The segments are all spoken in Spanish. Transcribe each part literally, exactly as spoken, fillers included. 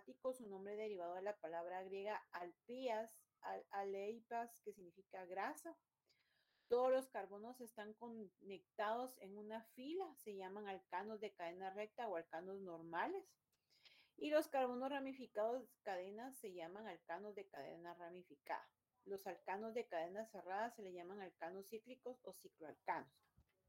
aromático, su nombre derivado de la palabra griega alpías, al, aleipas, que significa grasa. Todos los carbonos están conectados en una fila, se llaman alcanos de cadena recta o alcanos normales. Y los carbonos ramificados de cadenas se llaman alcanos de cadena ramificada. Los alcanos de cadena cerrada se le llaman alcanos cíclicos o cicloalcanos.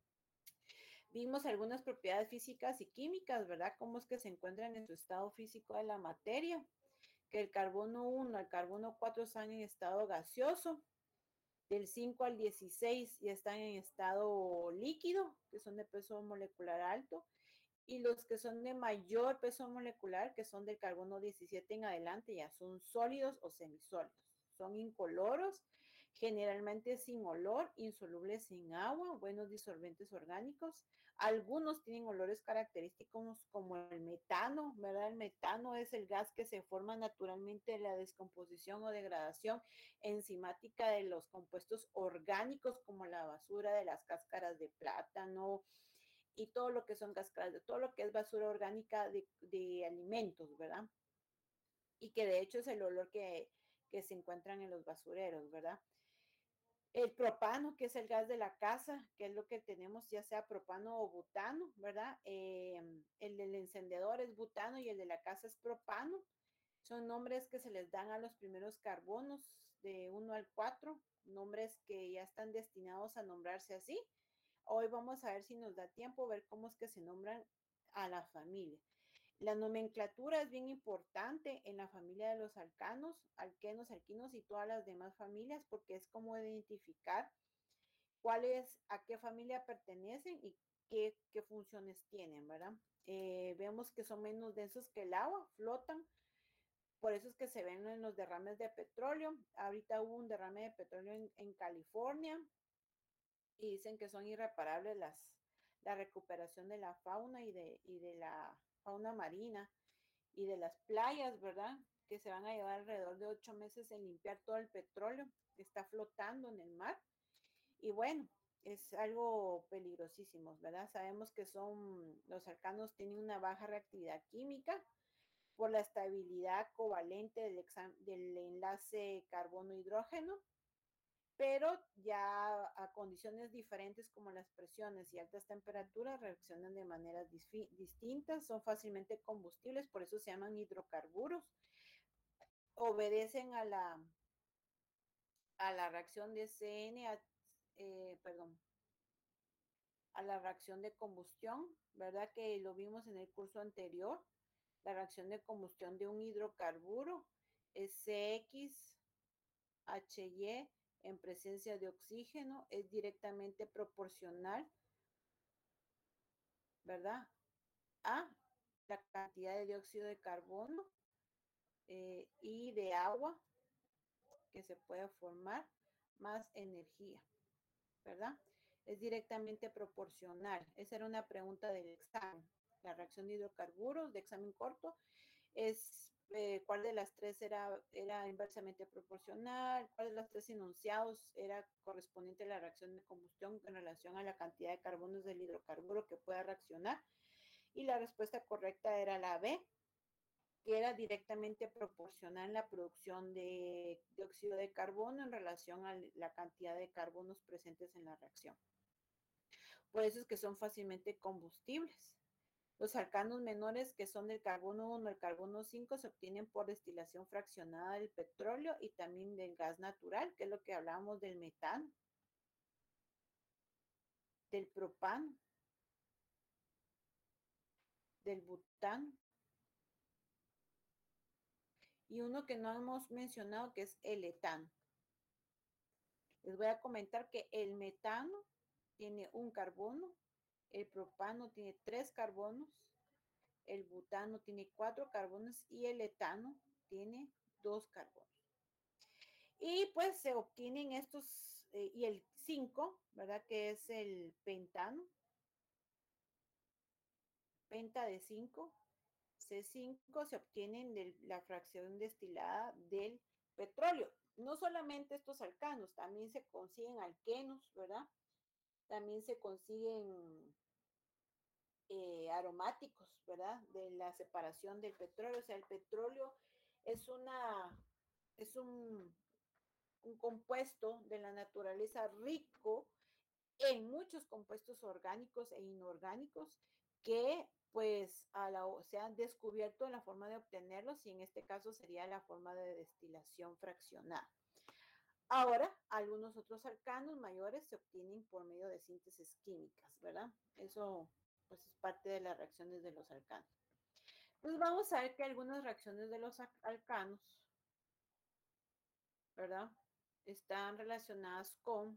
Vimos algunas propiedades físicas y químicas, ¿verdad? Cómo es que se encuentran en su estado físico de la materia. Que el carbono uno al carbono cuatro están en estado gaseoso. Del cinco al dieciséis ya están en estado líquido, que son de peso molecular alto. Y los que son de mayor peso molecular, que son del carbono diecisiete en adelante, ya son sólidos o semisólidos. Son incoloros, generalmente sin olor, insolubles en agua, buenos disolventes orgánicos. Algunos tienen olores característicos como el metano, ¿verdad? El metano es el gas que se forma naturalmente de la descomposición o degradación enzimática de los compuestos orgánicos como la basura de las cáscaras de plátano, y todo lo que son cáscaras, de todo lo que es basura orgánica de, de alimentos, ¿verdad? Y que de hecho es el olor que, que se encuentran en los basureros, ¿verdad? El propano, que es el gas de la casa, que es lo que tenemos, ya sea propano o butano, ¿verdad? Eh, el del encendedor es butano y el de la casa es propano. Son nombres que se les dan a los primeros carbonos de uno al cuatro, nombres que ya están destinados a nombrarse así. Hoy vamos a ver si nos da tiempo, ver cómo es que se nombran a la familia. La nomenclatura es bien importante en la familia de los alcanos, alquenos, alquinos y todas las demás familias, porque es como identificar cuáles, a qué familia pertenecen y qué, qué funciones tienen, ¿verdad? Eh, vemos que son menos densos que el agua, flotan, por eso es que se ven en los derrames de petróleo. Ahorita hubo un derrame de petróleo en, en California, y dicen que son irreparables las, la recuperación de la fauna y de, y de la fauna marina y de las playas, ¿verdad? Que se van a llevar alrededor de ocho meses en limpiar todo el petróleo que está flotando en el mar. Y bueno, es algo peligrosísimo, ¿verdad? Sabemos que son, los alcanos tienen una baja reactividad química por la estabilidad covalente del, del enlace carbono-hidrógeno, pero ya a condiciones diferentes como las presiones y altas temperaturas reaccionan de maneras distintas, son fácilmente combustibles, por eso se llaman hidrocarburos, obedecen a la, a la reacción de C N, a, eh, perdón, a la reacción de combustión, ¿verdad? Que lo vimos en el curso anterior, la reacción de combustión de un hidrocarburo es C X H Y en presencia de oxígeno, es directamente proporcional, ¿verdad? A la cantidad de dióxido de carbono eh, y de agua que se puede formar más energía, ¿verdad? Es directamente proporcional. Esa era una pregunta del examen. La reacción de hidrocarburos de examen corto es eh, cuál de las tres era, era inversamente proporcional, cuál de las tres enunciados era correspondiente a la reacción de combustión en relación a la cantidad de carbonos del hidrocarburo que pueda reaccionar. Y la respuesta correcta era la B, que era directamente proporcional en la producción de dióxido de carbono en relación a la cantidad de carbonos presentes en la reacción. Por eso es que son fácilmente combustibles. Los alcanos menores, que son del carbono uno al carbono cinco, se obtienen por destilación fraccionada del petróleo y también del gas natural, que es lo que hablábamos del metano, del propano, del butano. Y uno que no hemos mencionado, que es el etano. Les voy a comentar que el metano tiene un carbono, el propano tiene tres carbonos, el butano tiene cuatro carbonos y el etano tiene dos carbonos. Y pues se obtienen estos, eh, y el cinco, ¿verdad? Que es el pentano, penta de cinco, C cinco, se obtienen de la fracción destilada del petróleo. No solamente estos alcanos, también se consiguen alquenos, ¿verdad? También se consiguen eh, aromáticos, ¿verdad? De la separación del petróleo. O sea, el petróleo es una, es un, un compuesto de la naturaleza rico en muchos compuestos orgánicos e inorgánicos que pues a la, se han descubierto la forma de obtenerlos y en este caso sería la forma de destilación fraccionada. Ahora, algunos otros alcanos mayores se obtienen por medio de síntesis químicas, ¿verdad? Eso pues es parte de las reacciones de los alcanos. Entonces vamos a ver que algunas reacciones de los alcanos, ¿verdad? Están relacionadas con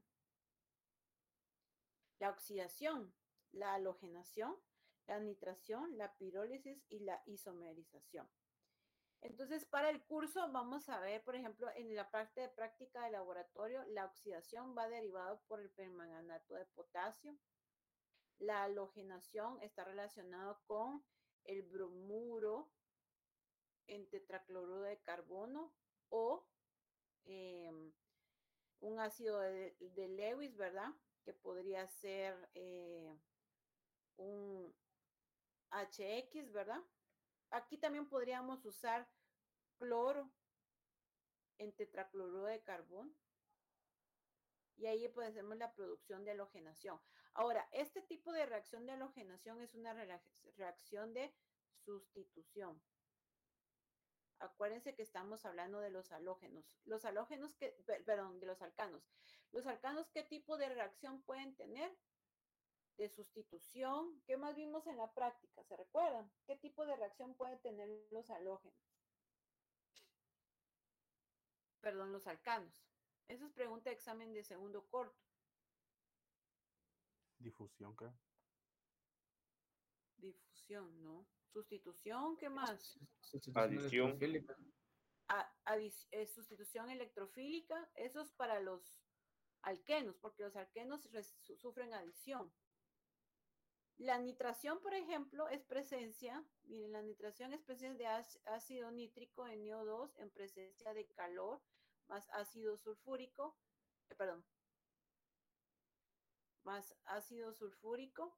la oxidación, la halogenación, la nitración, la pirólisis y la isomerización. Entonces, para el curso vamos a ver, por ejemplo, en la parte de práctica de laboratorio, la oxidación va derivado por el permanganato de potasio. La halogenación está relacionado con el bromuro en tetracloruro de carbono o eh, un ácido de, de, Lewis, ¿verdad? Que podría ser eh, un H X, ¿verdad? Aquí también podríamos usar cloro en tetracloruro de carbono. Y ahí pues hacemos la producción de halogenación. Ahora, este tipo de reacción de halogenación es una reacción de sustitución. Acuérdense que estamos hablando de los halógenos. Los halógenos que, perdón, de los alcanos. Los alcanos, ¿qué tipo de reacción pueden tener? De sustitución. ¿Qué más vimos en la práctica? ¿Se recuerdan? ¿Qué tipo de reacción pueden tener los halógenos? Perdón, los alcanos. Esa es pregunta de examen de segundo corto. Difusión, ¿qué? Difusión, ¿no? Sustitución, ¿qué más? Sustitución electrofílica. A, a, eh, sustitución electrofílica, eso es para los alquenos, porque los alquenos su, sufren adición. La nitración, por ejemplo, es presencia, miren, la nitración es presencia de ácido nítrico N O dos en presencia de calor más ácido sulfúrico, eh, perdón, más ácido sulfúrico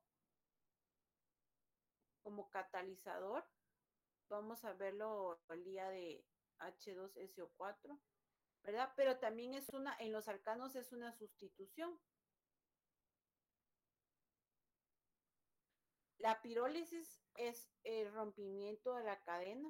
como catalizador. Vamos a verlo el día de H dos S O cuatro, ¿verdad? Pero también es una, en los alcanos es una sustitución. La pirólisis es el rompimiento de la cadena.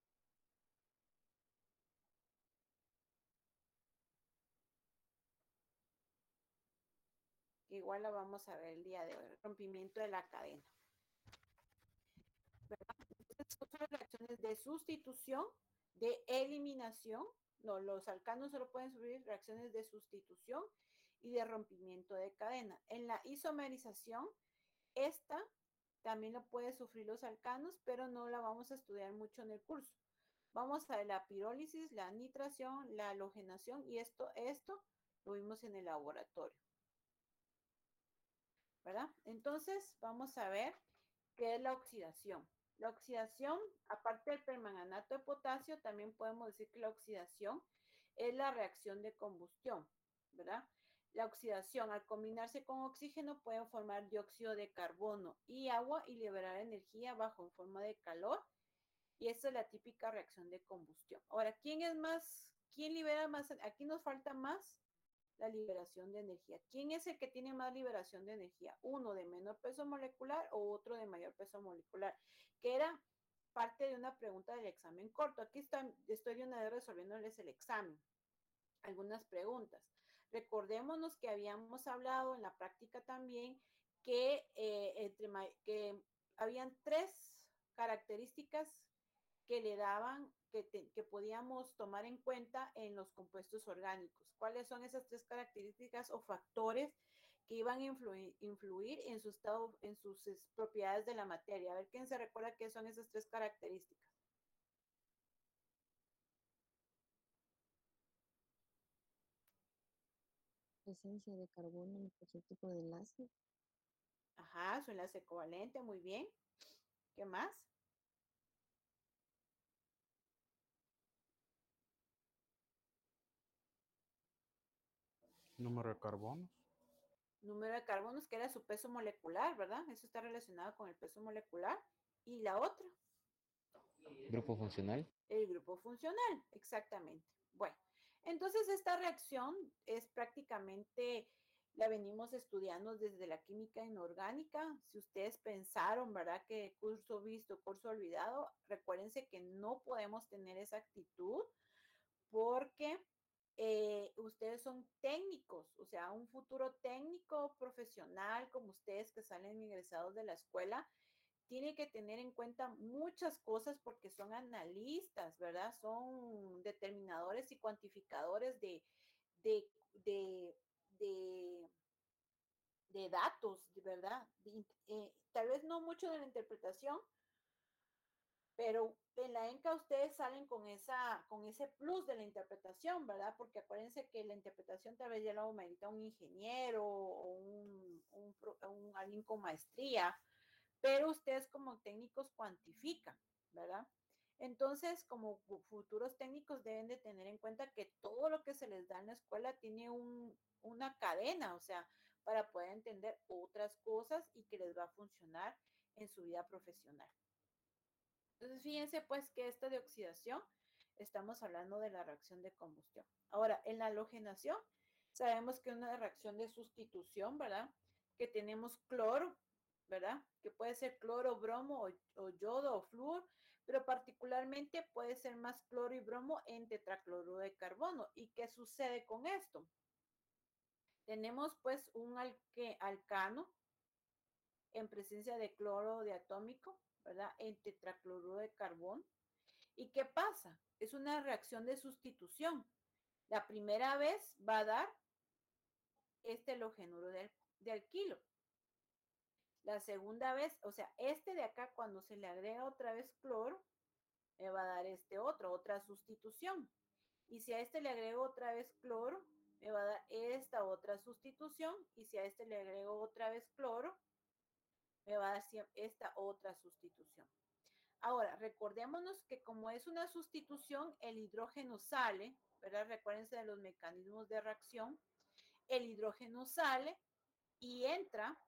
Igual la vamos a ver el día de hoy, el rompimiento de la cadena. ¿Verdad? Entonces, son reacciones de sustitución, de eliminación. No, los alcanos solo pueden sufrir reacciones de sustitución y de rompimiento de cadena. En la isomerización, esta también lo puede sufrir los alcanos, pero no la vamos a estudiar mucho en el curso. Vamos a ver la pirólisis, la nitración, la halogenación y esto, esto lo vimos en el laboratorio. ¿Verdad? Entonces, vamos a ver qué es la oxidación. La oxidación, aparte del permanganato de potasio, también podemos decir que la oxidación es la reacción de combustión, ¿verdad? La oxidación, al combinarse con oxígeno, puede formar dióxido de carbono y agua y liberar energía bajo en forma de calor. Y esa es la típica reacción de combustión. Ahora, ¿quién es más? ¿Quién libera más? Aquí nos falta más la liberación de energía. ¿Quién es el que tiene más liberación de energía? ¿Uno de menor peso molecular o otro de mayor peso molecular? Que era parte de una pregunta del examen corto. Aquí está, estoy de una vez resolviéndoles el examen. Algunas preguntas. Recordémonos que habíamos hablado en la práctica también que, eh, entre, que habían tres características que le daban, que, te, que podíamos tomar en cuenta en los compuestos orgánicos. ¿Cuáles son esas tres características o factores que iban a influir, influir en su estado, en sus propiedades de la materia? A ver, ¿quién se recuerda qué son esas tres características? Presencia de carbono en cualquier tipo de enlace. Ajá, su enlace covalente, muy bien. ¿Qué más? Número de carbonos. número de carbonos, que era su peso molecular, ¿verdad? Eso está relacionado con el peso molecular. Y la otra. Grupo funcional. El grupo funcional, exactamente. Bueno, entonces esta reacción es prácticamente, la venimos estudiando desde la química inorgánica. Si ustedes pensaron, ¿verdad? Que curso visto, curso olvidado, recuérdense que no podemos tener esa actitud porque eh, ustedes son técnicos, o sea, un futuro técnico profesional como ustedes que salen ingresados de la escuela, tiene que tener en cuenta muchas cosas porque son analistas, ¿verdad? Son determinadores y cuantificadores de, de, de, de, de datos, ¿verdad? De, eh, tal vez no mucho de la interpretación, pero en la ENCA ustedes salen con, esa, con ese plus de la interpretación, ¿verdad? Porque acuérdense que la interpretación tal vez ya lo merita un ingeniero o un, un, un, alguien con maestría, pero ustedes como técnicos cuantifican, ¿verdad? Entonces, como futuros técnicos deben de tener en cuenta que todo lo que se les da en la escuela tiene un, una cadena, o sea, para poder entender otras cosas y que les va a funcionar en su vida profesional. Entonces, fíjense pues que esta de oxidación, estamos hablando de la reacción de combustión. Ahora, en la halogenación, sabemos que es una reacción de sustitución, ¿verdad? Que tenemos cloro, ¿verdad? Que puede ser cloro, bromo o, o yodo o flúor, pero particularmente puede ser más cloro y bromo en tetracloruro de carbono. ¿Y qué sucede con esto? Tenemos pues un alque, alcano en presencia de cloro diatómico, ¿verdad? En tetracloruro de carbono. ¿Y qué pasa? Es una reacción de sustitución. La primera vez va a dar este halogenuro de, de alquilo. La segunda vez, o sea, este de acá, cuando se le agrega otra vez cloro, me va a dar este otro, otra sustitución. Y si a este le agrego otra vez cloro, me va a dar esta otra sustitución. Y si a este le agrego otra vez cloro, me va a dar esta otra sustitución. Ahora, recordémonos que como es una sustitución, el hidrógeno sale, ¿verdad? Recuérdense de los mecanismos de reacción. El hidrógeno sale y entra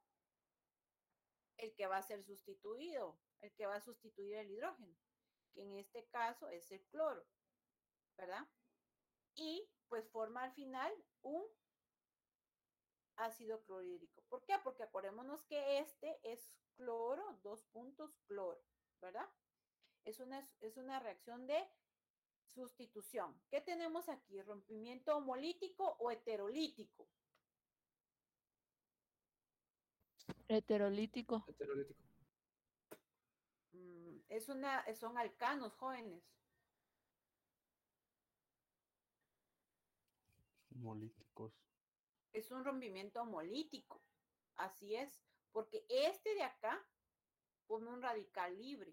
el que va a ser sustituido, el que va a sustituir el hidrógeno, que en este caso es el cloro, ¿verdad? Y pues forma al final un ácido clorhídrico. ¿Por qué? Porque acordémonos que este es cloro, dos puntos cloro, ¿verdad? Es una, es una reacción de sustitución. ¿Qué tenemos aquí? ¿Rompimiento homolítico o heterolítico? Heterolítico. Heterolítico. Mm, es una, son alcanos, jóvenes. Homolíticos. Es un rompimiento homolítico. Así es. Porque este de acá pone un radical libre.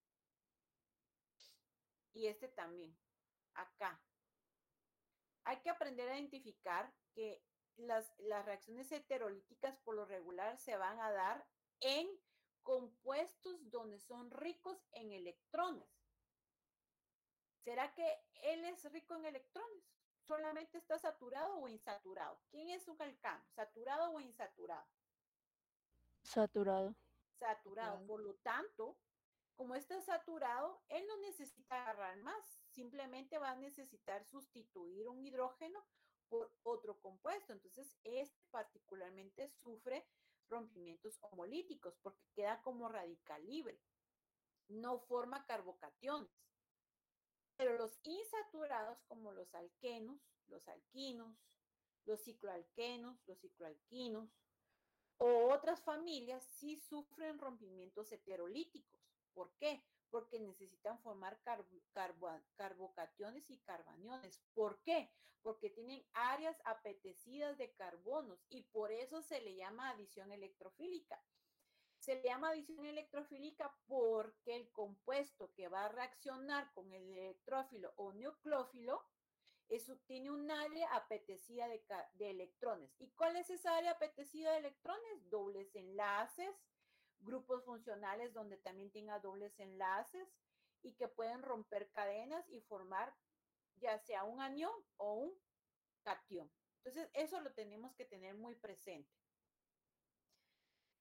Y este también. Acá. Hay que aprender a identificar que las, las reacciones heterolíticas por lo regular se van a dar en compuestos donde son ricos en electrones. ¿Será que él es rico en electrones? ¿Solamente está saturado o insaturado? ¿Quién es un alcano? ¿Saturado o insaturado? Saturado. Saturado. Por lo tanto, como está saturado, él no necesita agarrar más. Simplemente va a necesitar sustituir un hidrógeno por otro compuesto. Entonces, este particularmente sufre rompimientos homolíticos porque queda como radical libre. No forma carbocationes. Pero los insaturados, como los alquenos, los alquinos, los cicloalquenos, los cicloalquinos o otras familias, sí sufren rompimientos heterolíticos. ¿Por qué? Porque necesitan formar carbo, carbo, carbocationes y carbaniones. ¿Por qué? Porque tienen áreas apetecidas de carbonos y por eso se le llama adición electrofílica. Se le llama adición electrofílica porque el compuesto que va a reaccionar con el electrófilo o nucleófilo eso tiene un área apetecida de, de electrones. ¿Y cuál es esa área apetecida de electrones? Dobles enlaces, grupos funcionales donde también tenga dobles enlaces y que pueden romper cadenas y formar ya sea un anión o un cation. Entonces, eso lo tenemos que tener muy presente.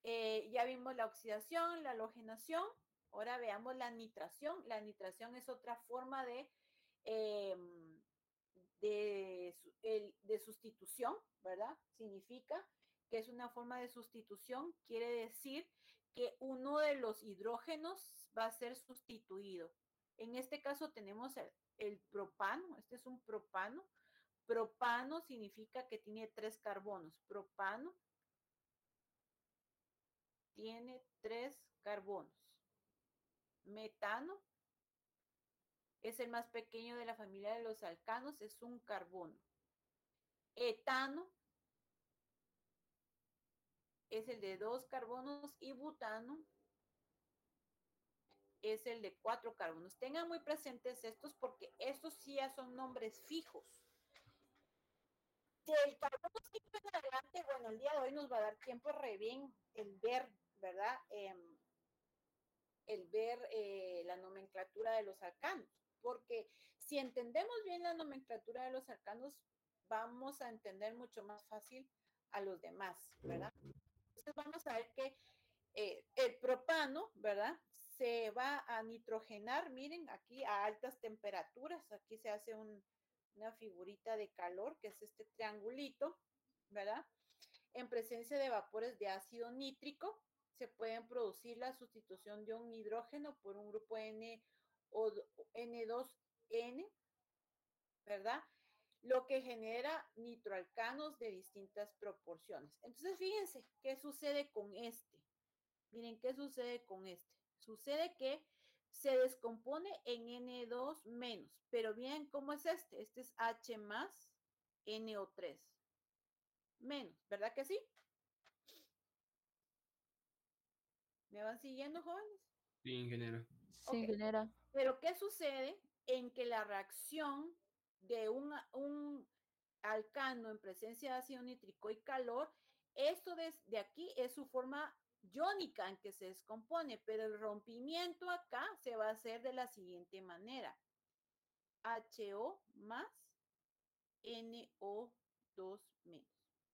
Eh, ya vimos la oxidación, la halogenación. Ahora veamos la nitración. La nitración es otra forma de, eh, de, el, de sustitución, ¿verdad? Significa que es una forma de sustitución. Quiere decir que uno de los hidrógenos va a ser sustituido. En este caso tenemos el, el propano. Este es un propano. Propano significa que tiene tres carbonos. Propano tiene tres carbonos. Metano es el más pequeño de la familia de los alcanos, es un carbono. Etano es el de dos carbonos y butano es el de cuatro carbonos. Tengan muy presentes estos porque estos sí ya son nombres fijos. Del carbono cinco en adelante, bueno, el día de hoy nos va a dar tiempo re bien el ver, ¿verdad? Eh, el ver eh, la nomenclatura de los alcanos, porque si entendemos bien la nomenclatura de los alcanos, vamos a entender mucho más fácil a los demás, ¿verdad? Entonces vamos a ver que eh, el propano, ¿verdad? Se va a nitrogenar, miren, aquí a altas temperaturas, aquí se hace un, una figurita de calor, que es este triangulito, ¿verdad? En presencia de vapores de ácido nítrico, se pueden producir la sustitución de un hidrógeno por un grupo N o N dos N, ¿verdad? Lo que genera nitroalcanos de distintas proporciones. Entonces, fíjense, ¿qué sucede con este? Miren, ¿qué sucede con este? Sucede que se descompone en N dos menos, pero bien, ¿cómo es este? Este es H más N O tres menos, ¿verdad que sí? ¿Me van siguiendo, jóvenes? Sí, ingeniero. Sí, Ok. ingeniera. Pero ¿qué sucede en que la reacción de un, un alcano en presencia de ácido nítrico y calor, esto desde aquí es su forma iónica en que se descompone, pero el rompimiento acá se va a hacer de la siguiente manera. H O más N O dos menos.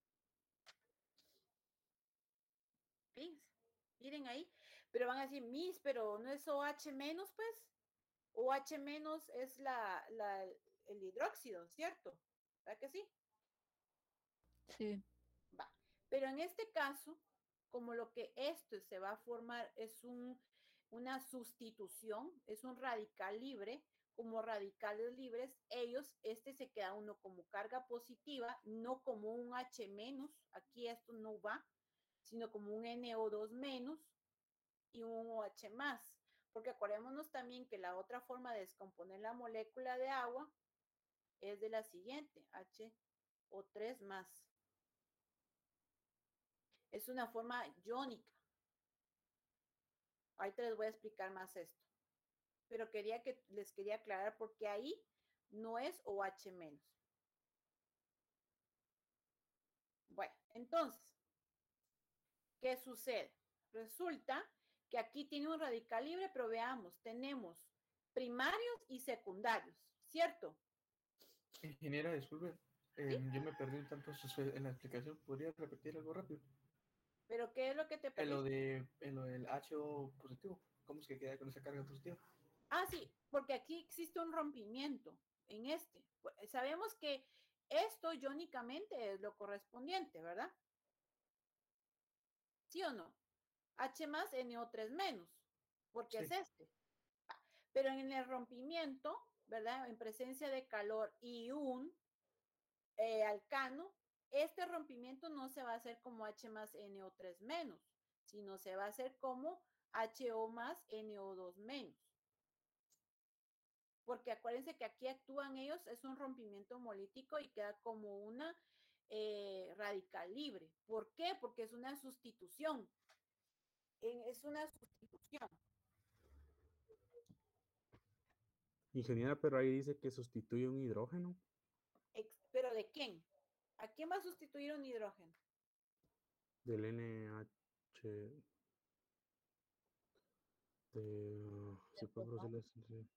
Fíjense, miren ahí, pero van a decir, Miss, pero no es O H menos, pues. O H menos es la, la, el hidróxido, ¿cierto? ¿Verdad que sí? Sí. Va. Pero en este caso, como lo que esto se va a formar es un, una sustitución, es un radical libre, como radicales libres, ellos, este se queda uno como carga positiva, no como un H menos, aquí esto no va, sino como un N O dos menos y un OH más. Porque acordémonos también que la otra forma de descomponer la molécula de agua es de la siguiente, H O tres más. Es una forma iónica. Ahorita les voy a explicar más esto. Pero quería que les quería aclarar porque ahí no es OH menos. Bueno, entonces, ¿qué sucede? Resulta que aquí tiene un radical libre, pero veamos, tenemos primarios y secundarios, ¿cierto? Ingeniera, disculpe, eh, ¿Sí? yo me perdí un tanto en la explicación. ¿Podría repetir algo rápido? ¿Pero qué es lo que te En lo, perdiste? de, en lo del H O positivo, ¿cómo es que queda con esa carga positiva? Ah, sí, porque aquí existe un rompimiento en este. Sabemos que esto iónicamente es lo correspondiente, ¿verdad? ¿Sí o no? H más N O tres menos, porque Sí. es este. Pero en el rompimiento, ¿verdad? En presencia de calor y un eh, alcano, este rompimiento no se va a hacer como H más N O tres menos, sino se va a hacer como H O más N O dos menos. Porque acuérdense que aquí actúan ellos, es un rompimiento hemolítico y queda como una eh, radical libre. ¿Por qué? Porque es una sustitución. Es una sustitución. Ingeniera, pero ahí dice que sustituye un hidrógeno. ¿Pero de quién? ¿A quién va a sustituir un hidrógeno? Del N H. De, ¿se puede producir la sustitución?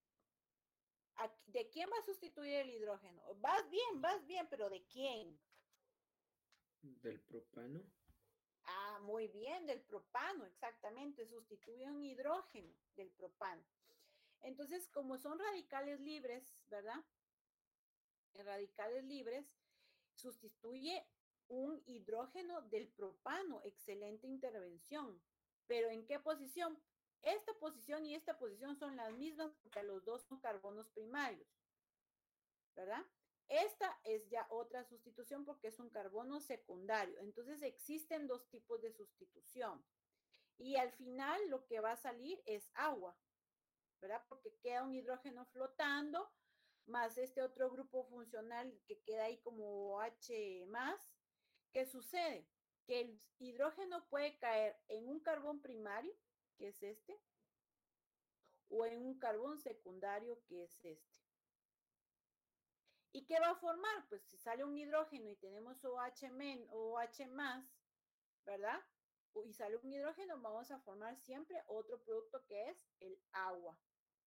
¿De quién va a sustituir el hidrógeno? Vas bien, vas bien, pero ¿de quién? Del propano. Ah, muy bien, del propano, exactamente, sustituye un hidrógeno del propano. Entonces, como son radicales libres, ¿verdad? En radicales libres, sustituye un hidrógeno del propano. Excelente intervención. Pero ¿en qué posición? Esta posición y esta posición son las mismas porque los dos son carbonos primarios, ¿verdad? Esta es ya otra sustitución porque es un carbono secundario. Entonces existen dos tipos de sustitución. Y al final lo que va a salir es agua, ¿verdad? Porque queda un hidrógeno flotando más este otro grupo funcional que queda ahí como H más. ¿Qué sucede? Que el hidrógeno puede caer en un carbón primario, que es este, o en un carbón secundario, que es este. ¿Y qué va a formar? Pues si sale un hidrógeno y tenemos OH, men, OH más, ¿verdad? Y sale un hidrógeno, vamos a formar siempre otro producto que es el agua.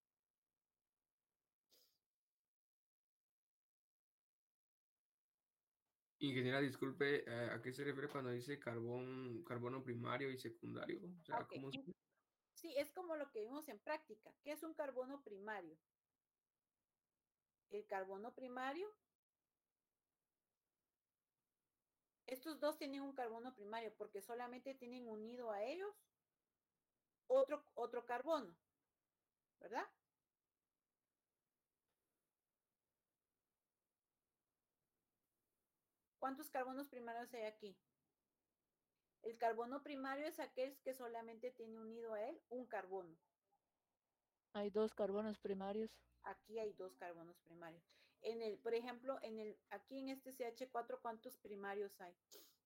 Ingeniera, disculpe, eh, ¿a qué se refiere cuando dice carbón, carbono primario y secundario? O sea, Ok, ¿cómo se... sí, es como lo que vimos en práctica. ¿Qué es un carbono primario? El carbono primario, estos dos tienen un carbono primario porque solamente tienen unido a ellos otro, otro carbono, ¿verdad? ¿Cuántos carbonos primarios hay aquí? El carbono primario es aquel que solamente tiene unido a él un carbono. Hay dos carbonos primarios. Aquí hay dos carbonos primarios. En el, por ejemplo, en el, aquí en este C H cuatro, ¿cuántos primarios hay?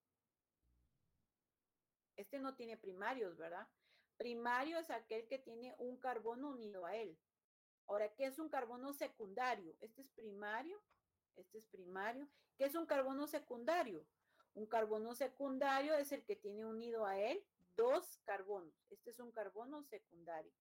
Este no tiene primarios, ¿verdad? Primario es aquel que tiene un carbono unido a él. Ahora, ¿qué es un carbono secundario? Este es primario, este es primario. ¿Qué es un carbono secundario? Un carbono secundario es el que tiene unido a él dos carbonos. Este es un carbono secundario.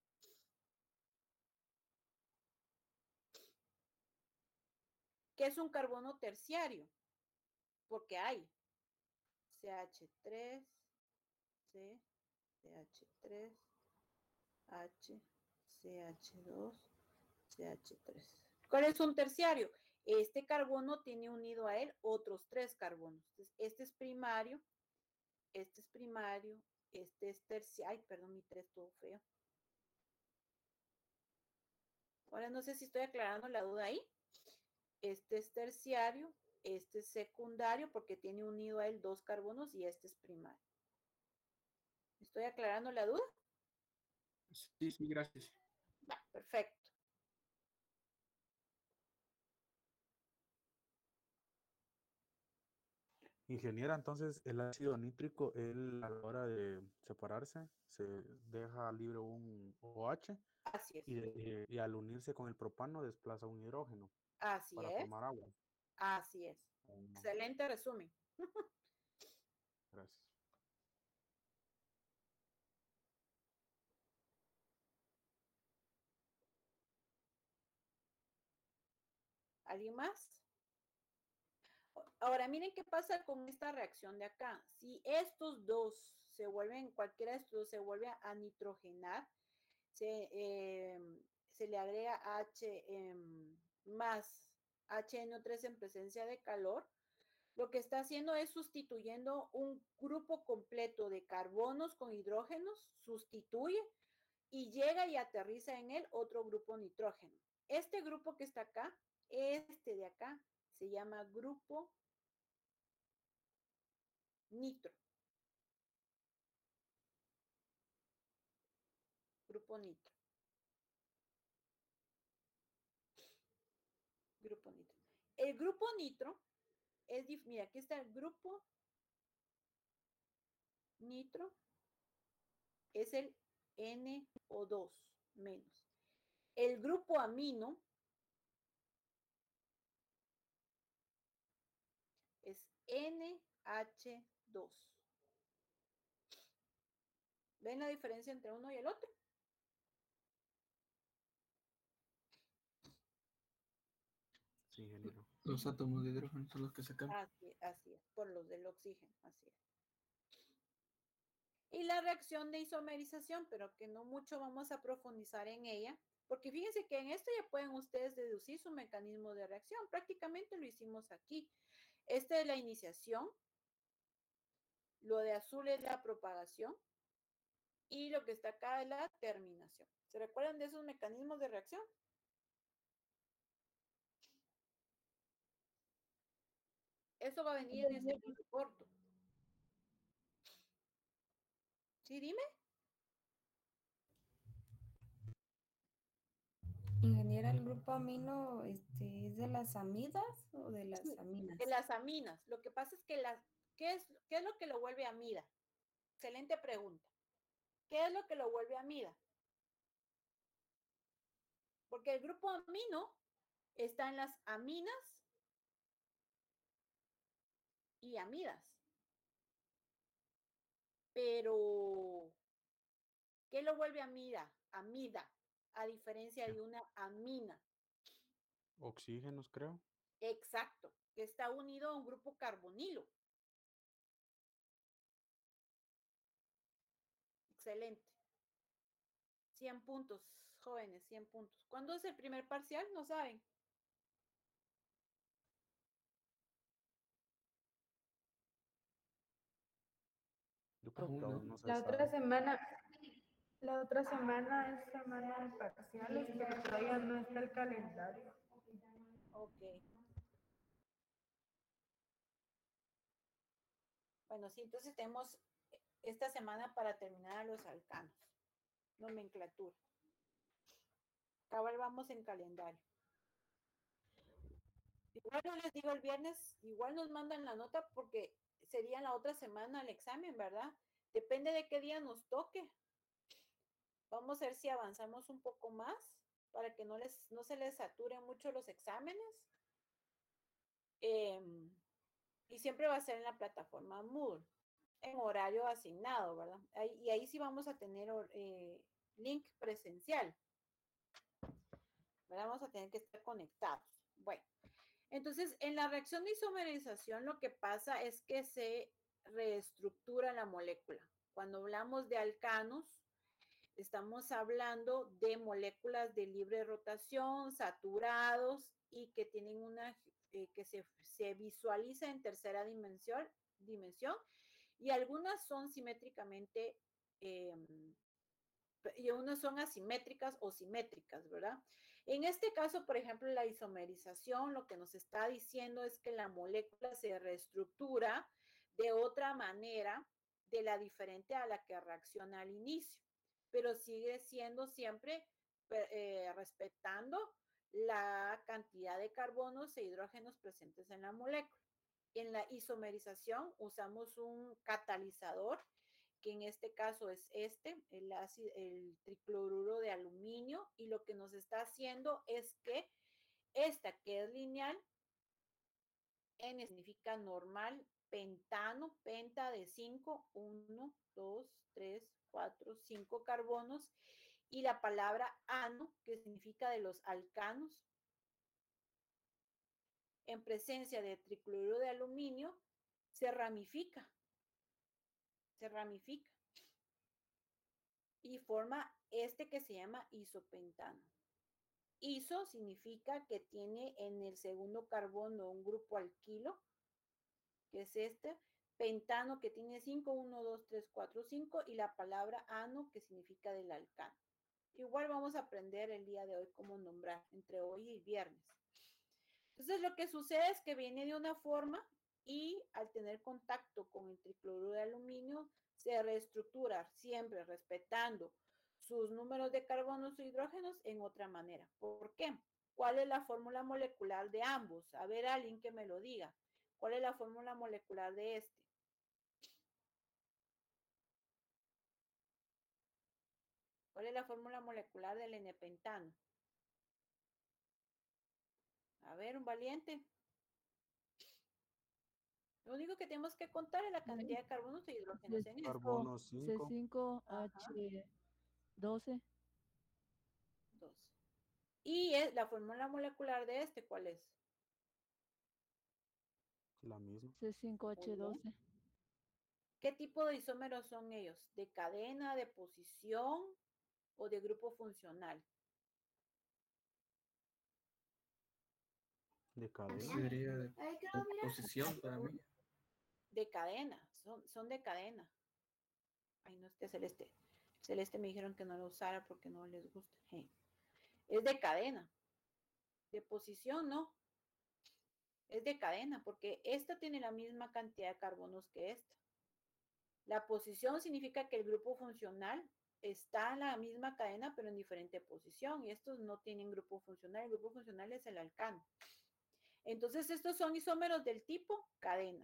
¿Qué es un carbono terciario? Porque hay C H tres, C, CH3, H, CH2, C H tres. ¿Cuál es un terciario? Este carbono tiene unido a él otros tres carbonos. Entonces, este es primario, este es primario, este es terciario. Ay, perdón, mi tres todo feo. Ahora no sé si estoy aclarando la duda ahí. Este es terciario, este es secundario porque tiene unido a él dos carbonos y este es primario. ¿Estoy aclarando la duda? Sí, sí, gracias. Va, perfecto. Ingeniera, entonces el ácido nítrico, él a la hora de separarse, se deja libre un OH Así es. y, de- y al unirse con el propano desplaza un hidrógeno Así para es. formar agua. Así es. Um, Excelente resumen. Gracias. ¿Alguien más? Ahora, miren qué pasa con esta reacción de acá. Si estos dos se vuelven, cualquiera de estos dos se vuelve a nitrogenar, se, eh, se le agrega H eh, más H N O tres en presencia de calor, lo que está haciendo es sustituyendo un grupo completo de carbonos con hidrógenos, sustituye y llega y aterriza en él otro grupo nitrógeno. Este grupo que está acá, este de acá, se llama grupo nitro. Grupo nitro. Grupo nitro. El grupo nitro es, mira, aquí está el grupo nitro, es el N O dos menos. El grupo amino es N H dos. ¿Ven la diferencia entre uno y el otro? Sí, ingeniero. Los átomos de hidrógeno son los que se cambian. Así, así es, por los del oxígeno, así es. Y la reacción de isomerización, pero que no mucho vamos a profundizar en ella, porque fíjense que en esto ya pueden ustedes deducir su mecanismo de reacción. Prácticamente lo hicimos aquí. Esta es la iniciación, lo de azul es la propagación y lo que está acá es la terminación. ¿Se recuerdan de esos mecanismos de reacción? Eso va a venir en este libro corto. ¿Sí, dime? Ingeniera, ¿el grupo amino este, es de las amidas o de las Sí, aminas? de las aminas. Lo que pasa es que las, ¿qué es, qué es lo que lo vuelve amida? Excelente pregunta. ¿Qué es lo que lo vuelve amida? Porque el grupo amino está en las aminas y amidas. Pero, ¿qué lo vuelve amida? Amida, a diferencia de una amina. Oxígenos, creo. Exacto, que está unido a un grupo carbonilo. Excelente. cien puntos, jóvenes, cien puntos. ¿Cuándo es el primer parcial? No saben. Yo creo Aún que no. aún no se La otra sabe. semana, la otra semana es semana de parciales, pero todavía no está el calendario. Ok. Bueno, sí, entonces tenemos esta semana para terminar a los alcanos. Nomenclatura. Cabal, vamos en calendario. Igual no les digo el viernes, igual nos mandan la nota porque sería la otra semana el examen, ¿verdad? Depende de qué día nos toque. Vamos a ver si avanzamos un poco más para que no, les, no se les saturen mucho los exámenes. Eh, y siempre va a ser en la plataforma Moodle, en horario asignado, ¿verdad? Ahí, y ahí sí vamos a tener eh, link presencial, ¿verdad? Vamos a tener que estar conectados. Bueno, entonces en la reacción de isomerización lo que pasa es que se reestructura la molécula. Cuando hablamos de alcanos, estamos hablando de moléculas de libre rotación, saturados y que tienen una, eh, que se, se visualiza en tercera dimensión, dimensión y algunas son simétricamente, eh, y unas son asimétricas o simétricas, ¿verdad? En este caso, por ejemplo, la isomerización lo que nos está diciendo es que la molécula se reestructura de otra manera de la diferente a la que reacciona al inicio, pero sigue siendo siempre eh, respetando la cantidad de carbonos e hidrógenos presentes en la molécula. En la isomerización usamos un catalizador, que en este caso es este, el, ácido, el tricloruro de aluminio, y lo que nos está haciendo es que esta que es lineal, N significa normal, pentano, penta de cinco, uno, dos, tres, cuatro, cinco carbonos, y la palabra ano, que significa de los alcanos, en presencia de tricloruro de aluminio, se ramifica, se ramifica y forma este que se llama isopentano. Iso significa que tiene en el segundo carbono un grupo alquilo, que es este, pentano que tiene cinco, uno, dos, tres, cuatro, cinco, y la palabra ano que significa del alcano. Igual vamos a aprender el día de hoy cómo nombrar entre hoy y viernes. Entonces lo que sucede es que viene de una forma y al tener contacto con el tricloruro de aluminio se reestructura siempre respetando sus números de carbonos o hidrógenos en otra manera. ¿Por qué? ¿Cuál es la fórmula molecular de ambos? A ver, alguien que me lo diga. ¿Cuál es la fórmula molecular de este? ¿Cuál es la fórmula molecular del N-pentano? A ver, un valiente. Lo único que tenemos que contar es la cantidad de carbonos e hidrógenos en esto. Carbono C cinco. cinco H doce. dos. Y es la fórmula molecular de este, ¿cuál es? La misma. C cinco H doce. ¿Qué tipo de isómeros son ellos? ¿De cadena, de posición o de grupo funcional? De cadena. Sería de posición para mí. De cadena, son, son de cadena. Ay, no, este celeste. Celeste me dijeron que no lo usara porque no les gusta. Hey. Es de cadena. De posición, no. Es de cadena porque esta tiene la misma cantidad de carbonos que esta. La posición significa que el grupo funcional está en la misma cadena pero en diferente posición y estos no tienen grupo funcional. El grupo funcional es el alcano. Entonces estos son isómeros del tipo cadena.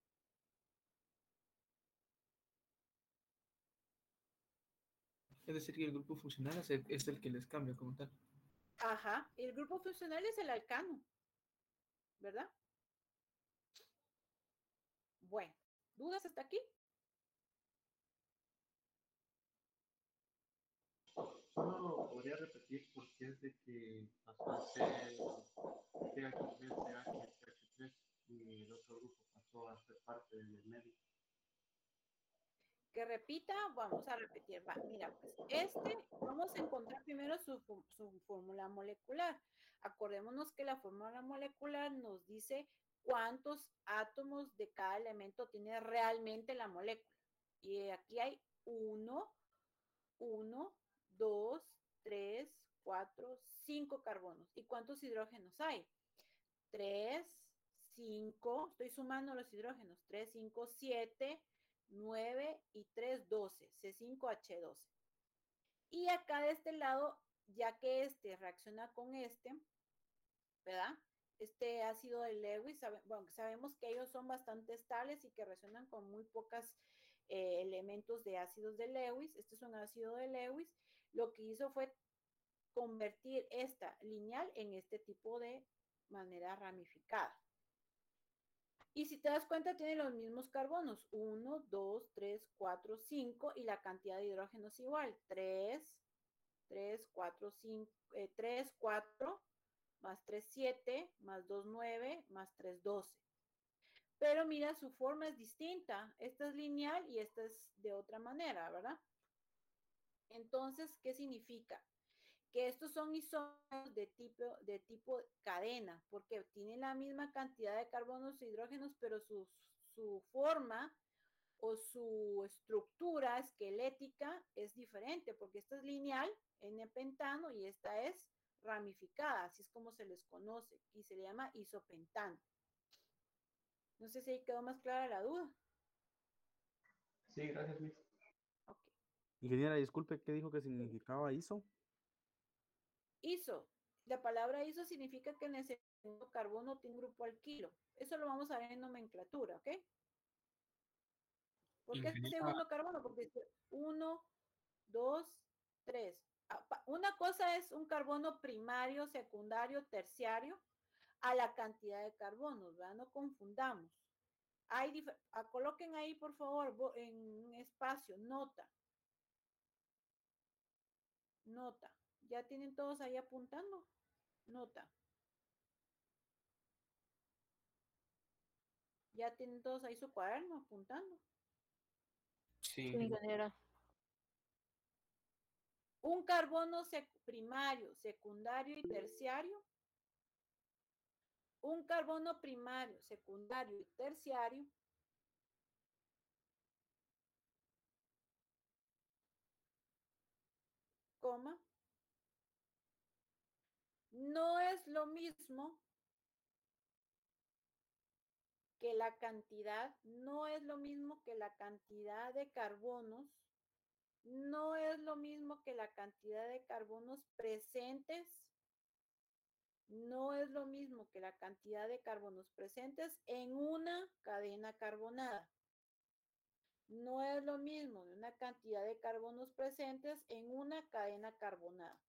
Es decir, que el grupo funcional es el, es el que les cambia como tal. Ajá, el grupo funcional es el alcano, ¿verdad? Bueno, ¿dudas hasta aquí? Solo podría repetir por qué es de que pasó a ser T H tres, T H, T H tres y el otro grupo pasó a ser parte del medio. Que repita, vamos a repetir. Va, mira, pues este, vamos a encontrar primero su, su fórmula molecular. Acordémonos que la fórmula molecular nos dice cuántos átomos de cada elemento tiene realmente la molécula. Y aquí hay uno, uno, dos, tres, cuatro, cinco carbonos. ¿Y cuántos hidrógenos hay? tres, cinco, estoy sumando los hidrógenos, tres, cinco, siete, nueve y tres, doce, C cinco H doce. Y acá de este lado, ya que este reacciona con este, ¿verdad? Este ácido de Lewis, sabe, bueno, sabemos que ellos son bastante estables y que reaccionan con muy pocos eh, elementos de ácidos de Lewis. Este es un ácido de Lewis. Lo que hizo fue convertir esta lineal en este tipo de manera ramificada. Y si te das cuenta, tiene los mismos carbonos. uno, dos, tres, cuatro, cinco. Y la cantidad de hidrógenos igual. tres, tres, cuatro, cinco, eh, tres, cuatro, más tres, siete, más dos, nueve, más tres, doce. Pero mira, su forma es distinta. Esta es lineal y esta es de otra manera, ¿verdad? Entonces, ¿qué significa? Que estos son isómeros de tipo, de tipo cadena, porque tienen la misma cantidad de carbonos e hidrógenos, pero su, su forma o su estructura esquelética es diferente, porque esta es lineal, N-pentano, y esta es ramificada, así es como se les conoce, y se le llama isopentano. No sé si ahí quedó más clara la duda. Sí, gracias, Miss. Okay. Ingeniera, disculpe, ¿qué dijo que significaba iso? Iso, la palabra iso significa que en el segundo carbono tiene un grupo alquilo. Eso lo vamos a ver en nomenclatura, ¿ok? ¿Por qué el segundo carbono? Porque es uno, dos, tres. Una cosa es un carbono primario, secundario, terciario, a la cantidad de carbonos, ¿verdad? No confundamos. Hay ah, coloquen ahí, por favor, en un espacio, nota. Nota. ¿Ya tienen todos ahí apuntando? Nota. ¿Ya tienen todos ahí su cuaderno apuntando? Sí. Sí, ingeniera. Un carbono sec primario, secundario y terciario. Un carbono primario, secundario y terciario. Coma. No es lo mismo que la cantidad, no es lo mismo que la cantidad de carbonos, no es lo mismo que la cantidad de carbonos presentes, no es lo mismo que la cantidad de carbonos presentes en una cadena carbonada. No es lo mismo de una cantidad de carbonos presentes en una cadena carbonada.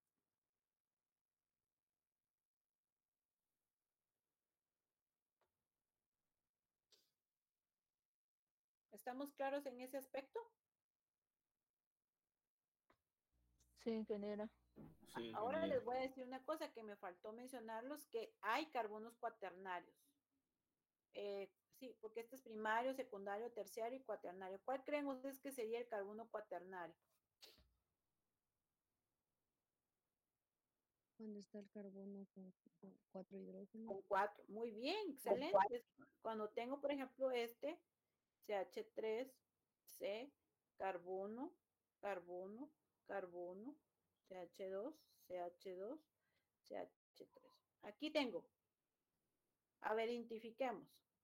¿Estamos claros en ese aspecto? Sí, ingeniera. Sí, Ahora ingeniera. les voy a decir una cosa que me faltó mencionarlos, que hay carbonos cuaternarios. eh, sí, porque este es primario, secundario, terciario y cuaternario. ¿Cuál creen ustedes que sería el carbono cuaternario? Cuando está el carbono con, con cuatro hidrógenos. Con cuatro. Muy bien, excelente. Es cuando tengo, por ejemplo, este C H tres, C, carbono, carbono, carbono, C H dos, C H dos, C H tres. Aquí tengo. A ver, identifiquemos.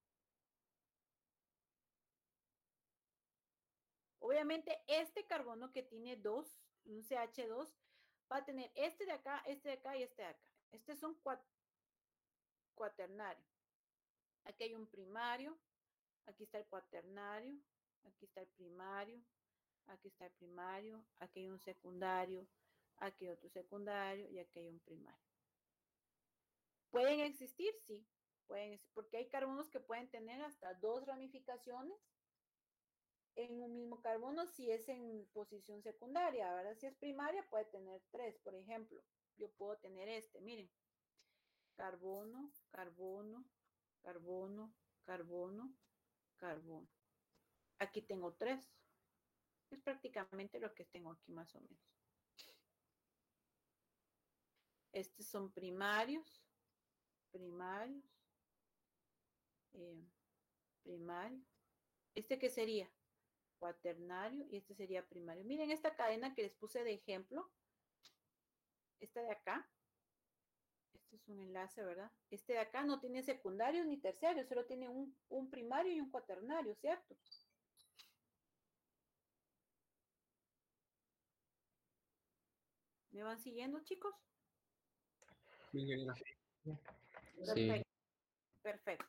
Obviamente, este carbono que tiene dos, un C H dos, va a tener este de acá, este de acá y este de acá. Este es un cuaternario. Aquí hay un primario, aquí está el cuaternario, aquí está el primario, aquí está el primario, aquí hay un secundario, aquí hay otro secundario y aquí hay un primario. ¿Pueden existir? Sí, pueden, porque hay carbonos que pueden tener hasta dos ramificaciones en un mismo carbono si es en posición secundaria, ¿verdad? Si es primaria puede tener tres, por ejemplo. Yo puedo tener este, miren. Carbono, carbono, carbono, carbono, carbono. Aquí tengo tres. Es prácticamente lo que tengo aquí más o menos. Estos son primarios, primarios, eh, primario. ¿Este qué sería? Cuaternario y este sería primario. Miren esta cadena que les puse de ejemplo. Esta de acá. Este es un enlace, ¿verdad? Este de acá no tiene secundarios ni terciarios, solo tiene un, un primario y un cuaternario, ¿cierto? ¿Me van siguiendo, chicos? Sí, ingeniera. Perfecto. Perfecto.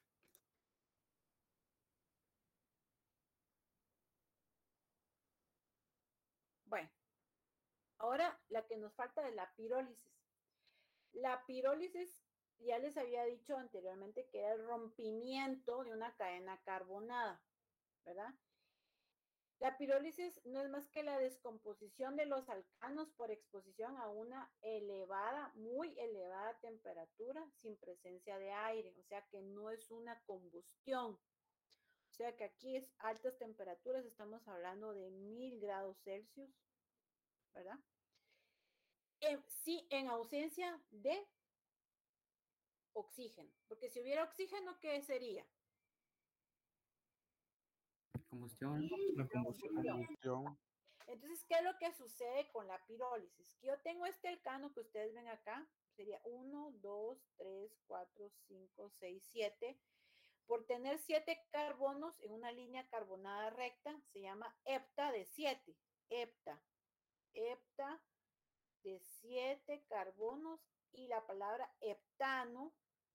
Bueno, ahora la que nos falta es la pirólisis. La pirólisis, ya les había dicho anteriormente que era el rompimiento de una cadena carbonada, ¿verdad? La pirólisis no es más que la descomposición de los alcanos por exposición a una elevada, muy elevada temperatura sin presencia de aire, o sea que no es una combustión. O sea que aquí es altas temperaturas, estamos hablando de mil grados Celsius, ¿verdad? En, sí, en ausencia de oxígeno, porque si hubiera oxígeno, ¿qué sería? Combustión, la combustión. Combustión. Entonces, ¿qué es lo que sucede con la pirólisis? Que yo tengo este alcano que ustedes ven acá, sería uno, dos, tres, cuatro, cinco, seis, siete. Por tener siete carbonos en una línea carbonada recta, se llama hepta de siete. Hepta. Hepta de siete carbonos y la palabra heptano,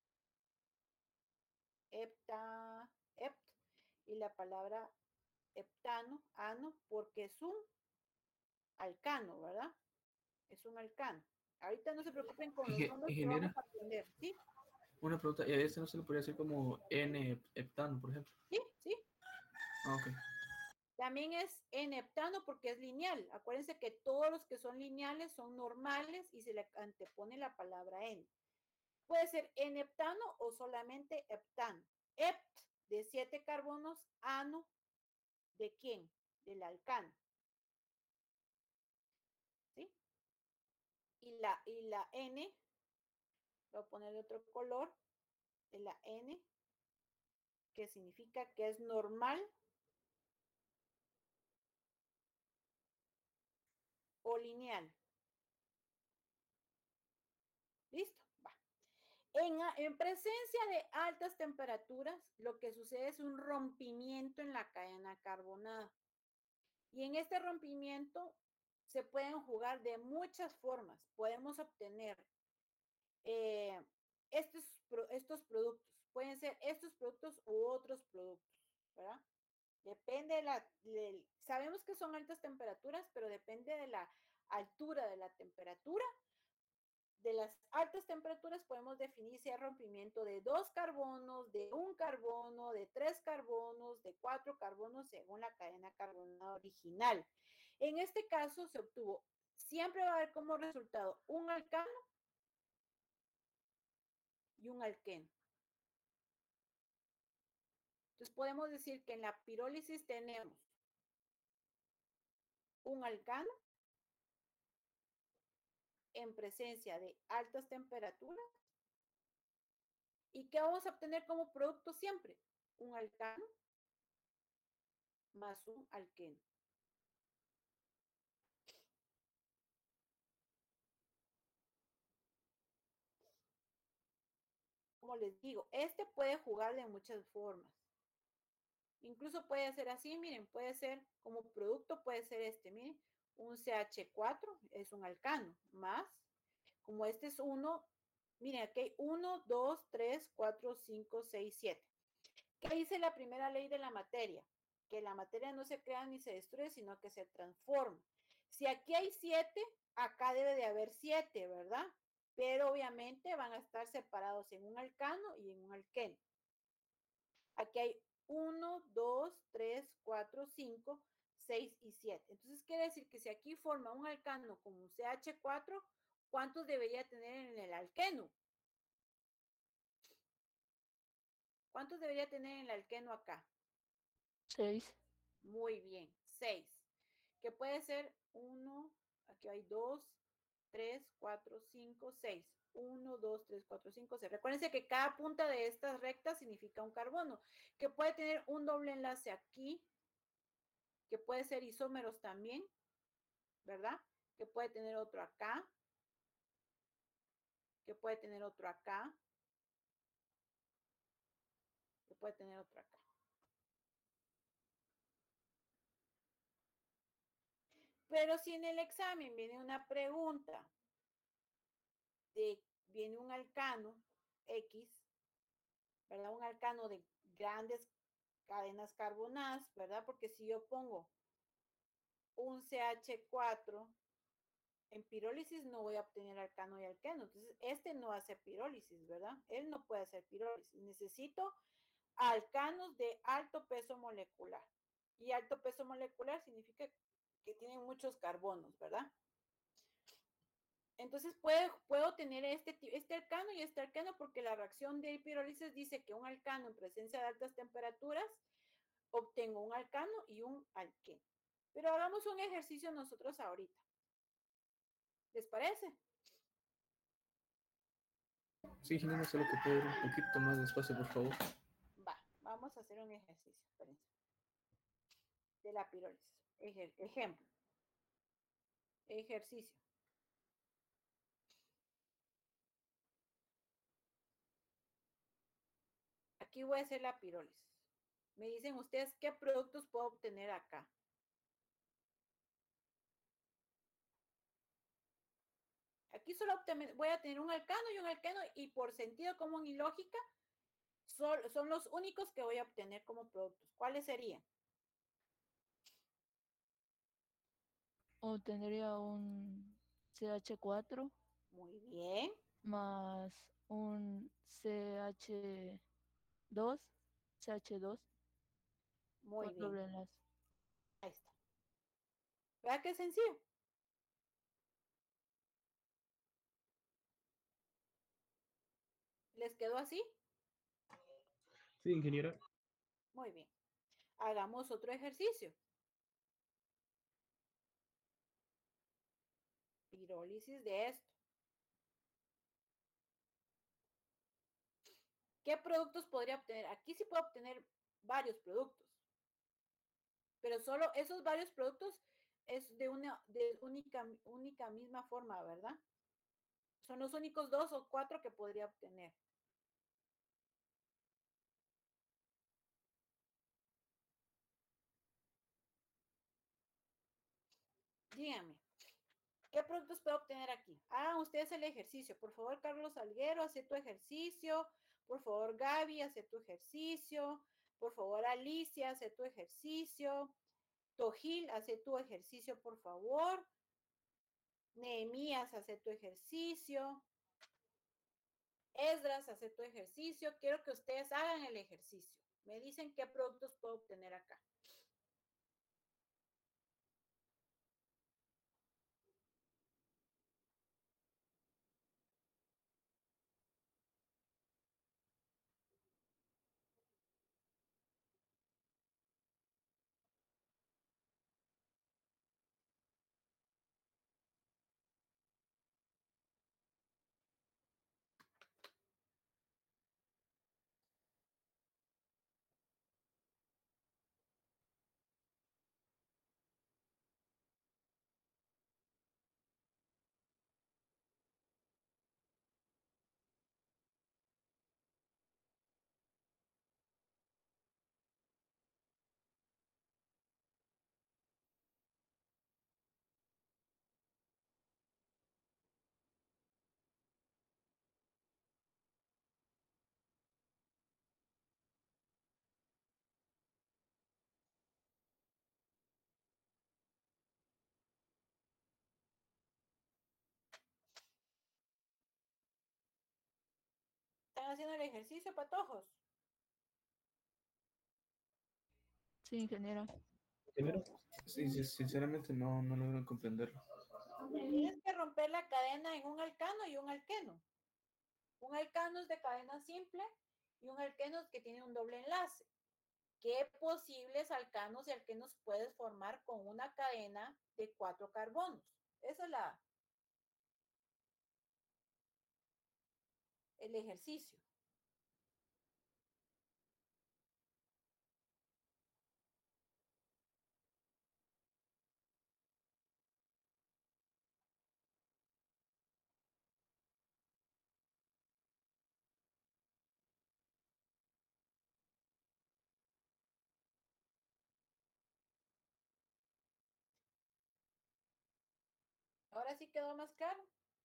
hepta, hept, y la palabra heptano, ano, porque es un alcano, ¿verdad? Es un alcano. Ahorita no se preocupen con los nombres que vamos a aprender, ¿sí? Una pregunta, ¿y a este no se le podría decir como N-heptano, por ejemplo? Sí, sí. Ah, ok. También es N-heptano porque es lineal. Acuérdense que todos los que son lineales son normales y se le antepone la palabra N. Puede ser N-heptano o solamente heptano. Hept de siete carbonos, ano ¿de quién? Del alcano. ¿Sí? Y la, y la N, voy a poner otro color, de la N, que significa que es normal o lineal. ¿Listo? Va. En, en presencia de altas temperaturas, lo que sucede es un rompimiento en la cadena carbonada. Y en este rompimiento se pueden jugar de muchas formas. Podemos obtener eh, estos, estos productos. Pueden ser estos productos u otros productos, ¿verdad? Depende de la, de, sabemos que son altas temperaturas, pero depende de la altura de la temperatura. De las altas temperaturas podemos definir si hay rompimiento de dos carbonos, de un carbono, de tres carbonos, de cuatro carbonos, según la cadena carbonada original. En este caso se obtuvo, siempre va a haber como resultado un alcano y un alqueno. Entonces podemos decir que en la pirólisis tenemos un alcano en presencia de altas temperaturas. ¿Y qué vamos a obtener como producto siempre? Un alcano más un alqueno. Como les digo, este puede jugar de muchas formas. Incluso puede ser así, miren, puede ser como producto, puede ser este, miren, un C H cuatro es un alcano, más, como este es uno, miren, aquí hay uno, dos, tres, cuatro, cinco, seis, siete. ¿Qué dice la primera ley de la materia? Que la materia no se crea ni se destruye, sino que se transforma. Si aquí hay siete, acá debe de haber siete, ¿verdad? Pero obviamente van a estar separados en un alcano y en un alqueno. Aquí hay uno, dos, tres, cuatro, cinco, seis y siete. Entonces quiere decir que si aquí forma un alcano como un C H cuatro, ¿cuántos debería tener en el alqueno? ¿Cuántos debería tener en el alqueno acá? Seis. Muy bien, seis. Que puede ser uno, aquí hay dos, tres, cuatro, cinco, seis. uno, dos, tres, cuatro, cinco, seis. Recuérdense que cada punta de estas rectas significa un carbono, que puede tener un doble enlace aquí, que puede ser isómeros también, ¿verdad? Que puede tener otro acá, que puede tener otro acá, que puede tener otro acá. Pero si en el examen viene una pregunta de, viene un alcano X, ¿verdad? Un alcano de grandes cadenas carbonadas, ¿verdad? Porque si yo pongo un C H cuatro en pirólisis no voy a obtener alcano y alqueno. Entonces, este no hace pirólisis, ¿verdad? Él no puede hacer pirólisis. Necesito alcanos de alto peso molecular. Y alto peso molecular significa que tienen muchos carbonos, ¿verdad? Entonces puedo, puedo tener este, este alcano y este alqueno porque la reacción de pirólisis dice que un alcano en presencia de altas temperaturas obtengo un alcano y un alqueno. Pero hagamos un ejercicio nosotros ahorita. ¿Les parece? Sí, Jimena, solo que puedo ir un poquito más despacio, por favor. Va, vamos a hacer un ejercicio. Espérense. De la pirólisis. Ej ejemplo. Ejercicio. Aquí voy a hacer la pirólisis. Me dicen ustedes qué productos puedo obtener acá. Aquí solo voy a tener un alcano y un alqueno y por sentido común y lógica son, son los únicos que voy a obtener como productos. ¿Cuáles serían? Obtendría un C H cuatro. Muy bien. Más un C H dos. C H dos. Muy con bien. doble enlace. Ahí está. ¿Verdad qué sencillo? ¿Les quedó así? Sí, ingeniera. Muy bien. Hagamos otro ejercicio. Pirólisis de esto. ¿Qué productos podría obtener? Aquí sí puedo obtener varios productos. Pero solo esos varios productos es de una de única, única misma forma, ¿verdad? Son los únicos dos o cuatro que podría obtener. Díganme, ¿qué productos puedo obtener aquí? Hagan ustedes el ejercicio. Por favor, Carlos Alguero, hace tu ejercicio. Por favor, Gaby, hace tu ejercicio. Por favor, Alicia, hace tu ejercicio. Tojil, hace tu ejercicio, por favor. Nehemías, hace tu ejercicio. Esdras, hace tu ejercicio. Quiero que ustedes hagan el ejercicio. Me dicen qué productos puedo obtener acá. ¿Están haciendo el ejercicio, patojos? Sí, ingeniera. Primero, sí, sí, sinceramente no, no logro comprenderlo. Tienes que romper la cadena en un alcano y un alqueno. Un alcano es de cadena simple y un alqueno es que tiene un doble enlace. ¿Qué posibles alcanos y alquenos puedes formar con una cadena de cuatro carbonos? Esa es la, el ejercicio. Ahora sí quedó más claro.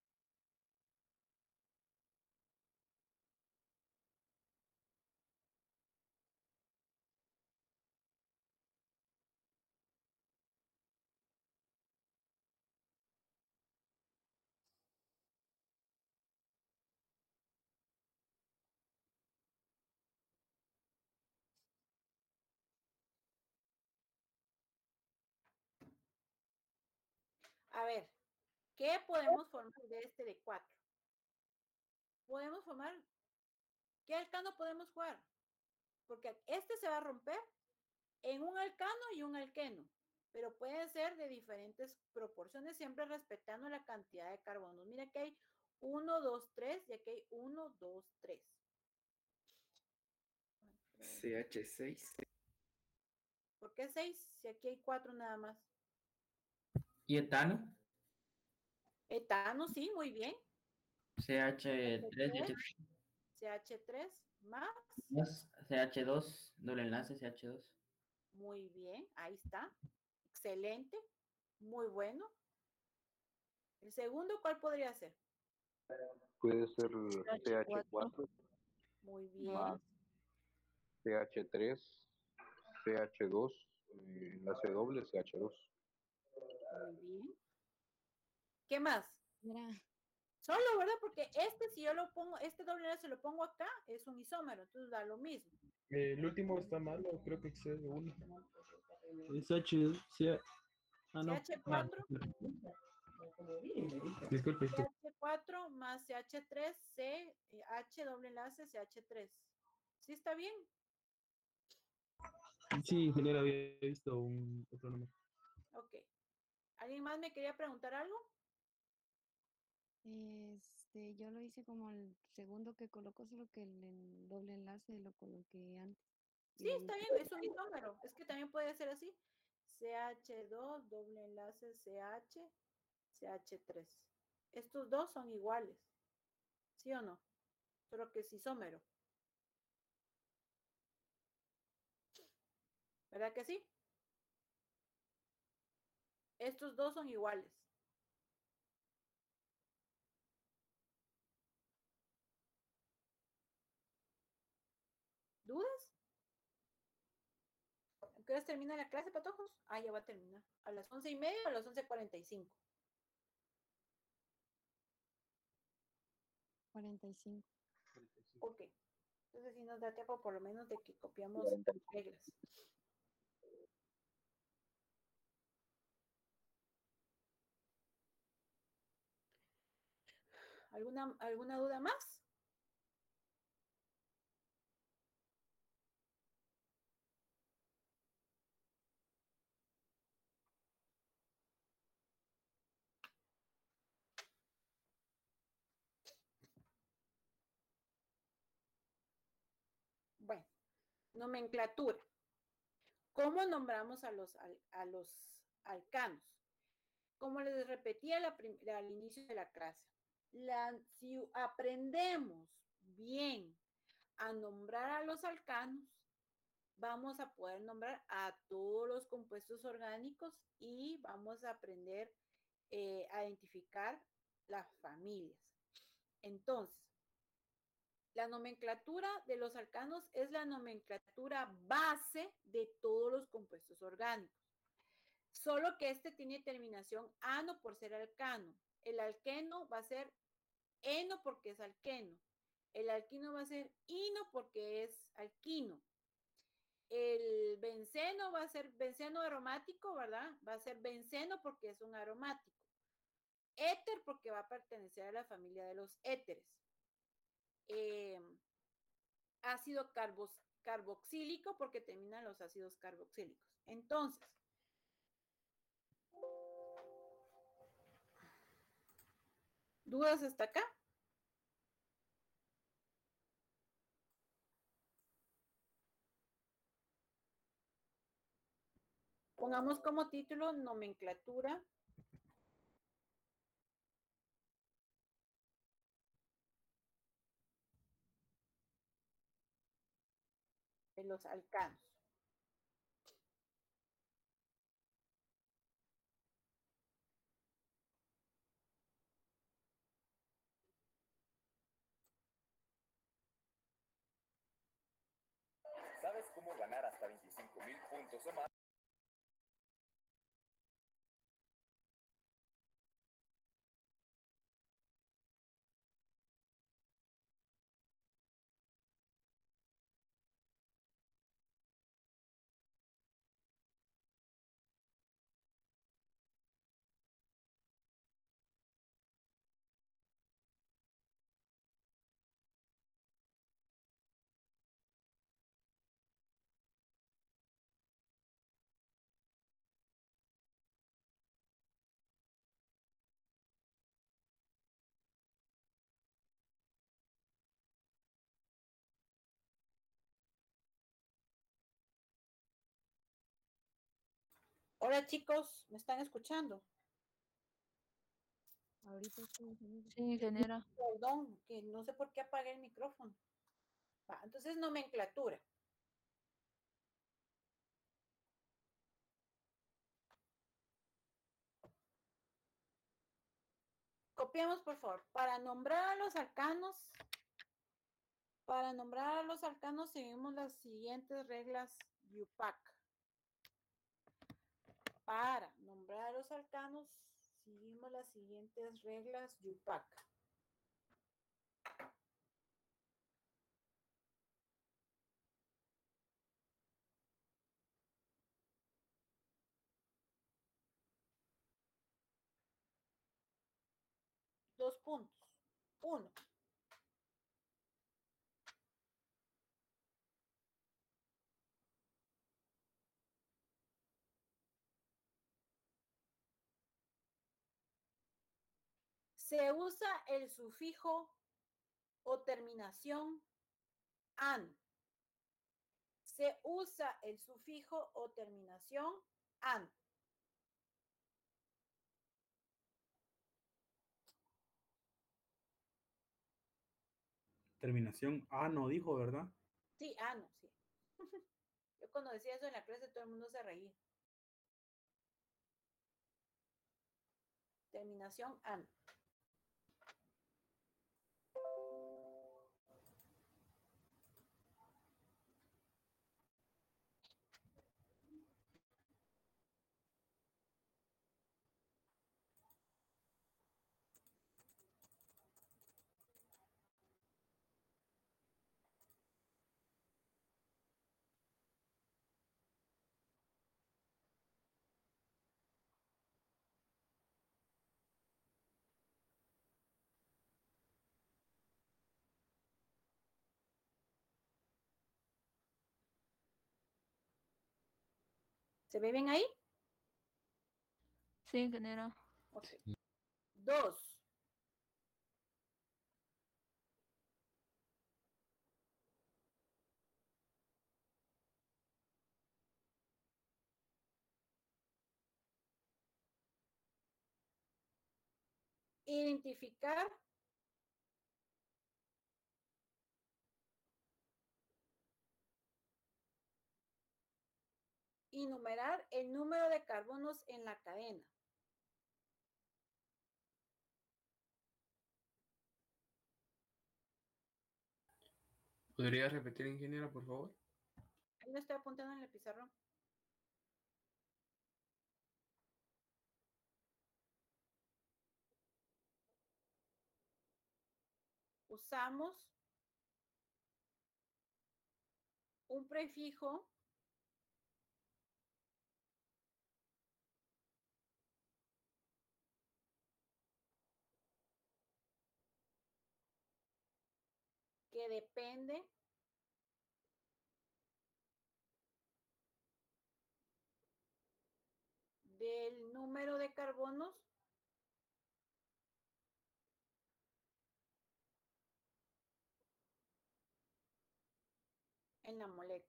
A ver, ¿qué podemos formar de este de cuatro? Podemos formar, ¿qué alcano podemos jugar? Porque este se va a romper en un alcano y un alqueno, pero pueden ser de diferentes proporciones, siempre respetando la cantidad de carbonos. Mira que hay uno, dos, tres y aquí hay uno, dos, tres. C H seis. ¿Por qué seis? Si aquí hay cuatro nada más. ¿Y etano? Etano, sí, muy bien. C H tres y H C H tres más. dos, C H dos, doble enlace C H dos. Muy bien, ahí está. Excelente, muy bueno. El segundo, ¿cuál podría ser? Puede ser C H cuatro Muy bien. más C H tres, C H dos, eh, enlace doble C H dos. Muy bien. ¿Qué más? Mira. Solo, ¿verdad? Porque este, si yo lo pongo, este doble enlace lo pongo acá, es un isómero, entonces da lo mismo. Eh, el último está malo, creo que excede uno. Es H, C, ah, no. C H cuatro. Disculpe. C H cuatro más C H tres, C, H doble enlace, C H tres. ¿Sí está bien? Sí, ingeniero, había visto un otro número. Ok. ¿Alguien más me quería preguntar algo? Este, yo lo hice como el segundo que colocó, solo que el en- doble enlace lo coloqué antes. Sí, está bien, es un isómero. Es que también puede ser así. C H dos, doble enlace C H, C H tres. Estos dos son iguales. ¿Sí o no? Solo que es isómero. ¿Verdad que sí? Estos dos son iguales. ¿Dudas? ¿A qué horas termina la clase, patojos? Ah, ya va a terminar. ¿A las once y media o a las once cuarenta y cinco? cuarenta y cinco. Ok. Entonces sí nos da tiempo por lo menos de que copiamos reglas. ¿Alguna, alguna duda más? Bueno, nomenclatura. ¿Cómo nombramos a los, al, a los alcanos? Como les repetía la al inicio de la clase, la, si aprendemos bien a nombrar a los alcanos, vamos a poder nombrar a todos los compuestos orgánicos y vamos a aprender eh, a identificar las familias. Entonces, la nomenclatura de los alcanos es la nomenclatura base de todos los compuestos orgánicos. Solo que este tiene terminación ano por ser alcano. El alqueno va a ser eno porque es alqueno. El alquino va a ser ino porque es alquino. El benceno va a ser benceno aromático, ¿verdad? Va a ser benceno porque es un aromático. Éter porque va a pertenecer a la familia de los éteres. Eh, ácido carbos, carboxílico porque terminan los ácidos carboxílicos. Entonces, ¿dudas hasta acá? Pongamos como título nomenclatura de los alcanos. ¿Sabes cómo ganar hasta veinticinco mil puntos o más? Hola chicos, ¿me están escuchando? Ahorita sí. Sí, ingeniera. Perdón, que no sé por qué apagué el micrófono. Va, entonces, nomenclatura. Copiamos, por favor. Para nombrar a los arcanos, para nombrar a los arcanos seguimos las siguientes reglas Yupac. Para nombrar a los arcanos seguimos las siguientes reglas Yupac. Dos puntos. Uno. Se usa el sufijo o terminación an. Se usa el sufijo o terminación an. Terminación A no dijo, ¿verdad? Sí, ano, sí. Yo cuando decía eso en la clase todo el mundo se reía. Terminación an. ¿Se ve bien ahí? Sí, ingeniera. Ok. Dos. Identificar y numerar el número de carbonos en la cadena. ¿Podría repetir, ingeniera, por favor? Ahí lo estoy apuntando en el pizarrón. Usamos un prefijo que depende del número de carbonos en la molécula.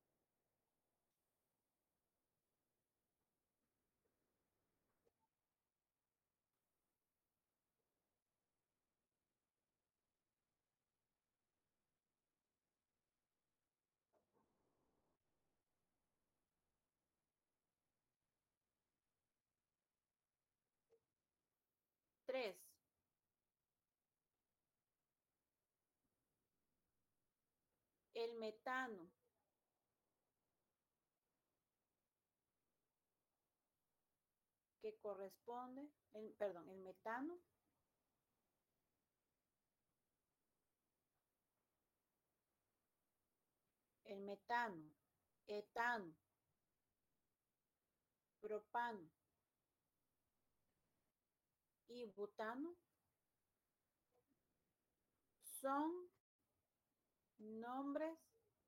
Tres. El metano que corresponde, el, perdón, el metano el metano, etano, propano y butano son nombres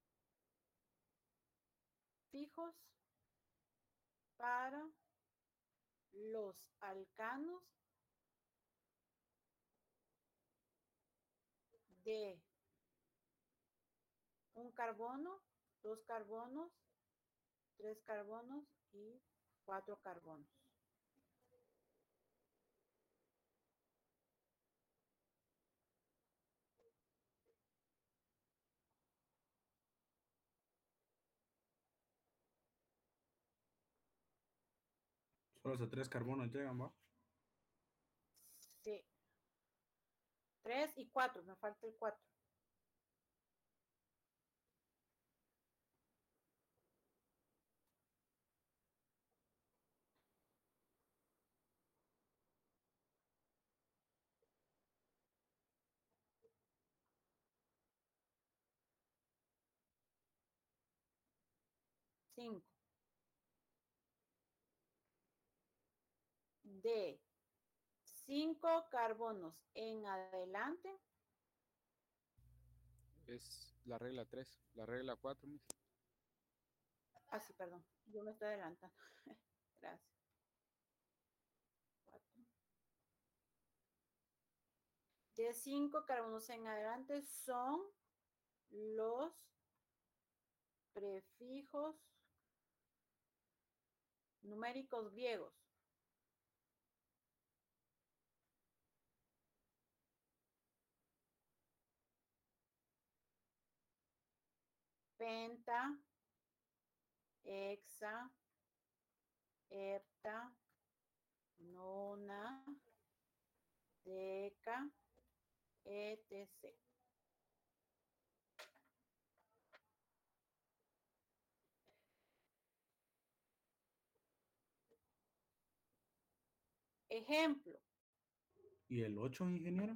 fijos para los alcanos de un carbono, dos carbonos, tres carbonos y cuatro carbonos. Solo hasta tres carbonos llegan, ¿va? Sí. Tres y cuatro, me falta el cuatro. Cinco. De cinco carbonos en adelante. Es la regla tres, la regla cuatro. Ah, sí, perdón. Yo me estoy adelantando. Gracias. Cuatro. De cinco carbonos en adelante son los prefijos numéricos griegos. Penta, hexa, hepta, nona, deca, etcétera. Ejemplo. ¿Y el ocho, ingeniero?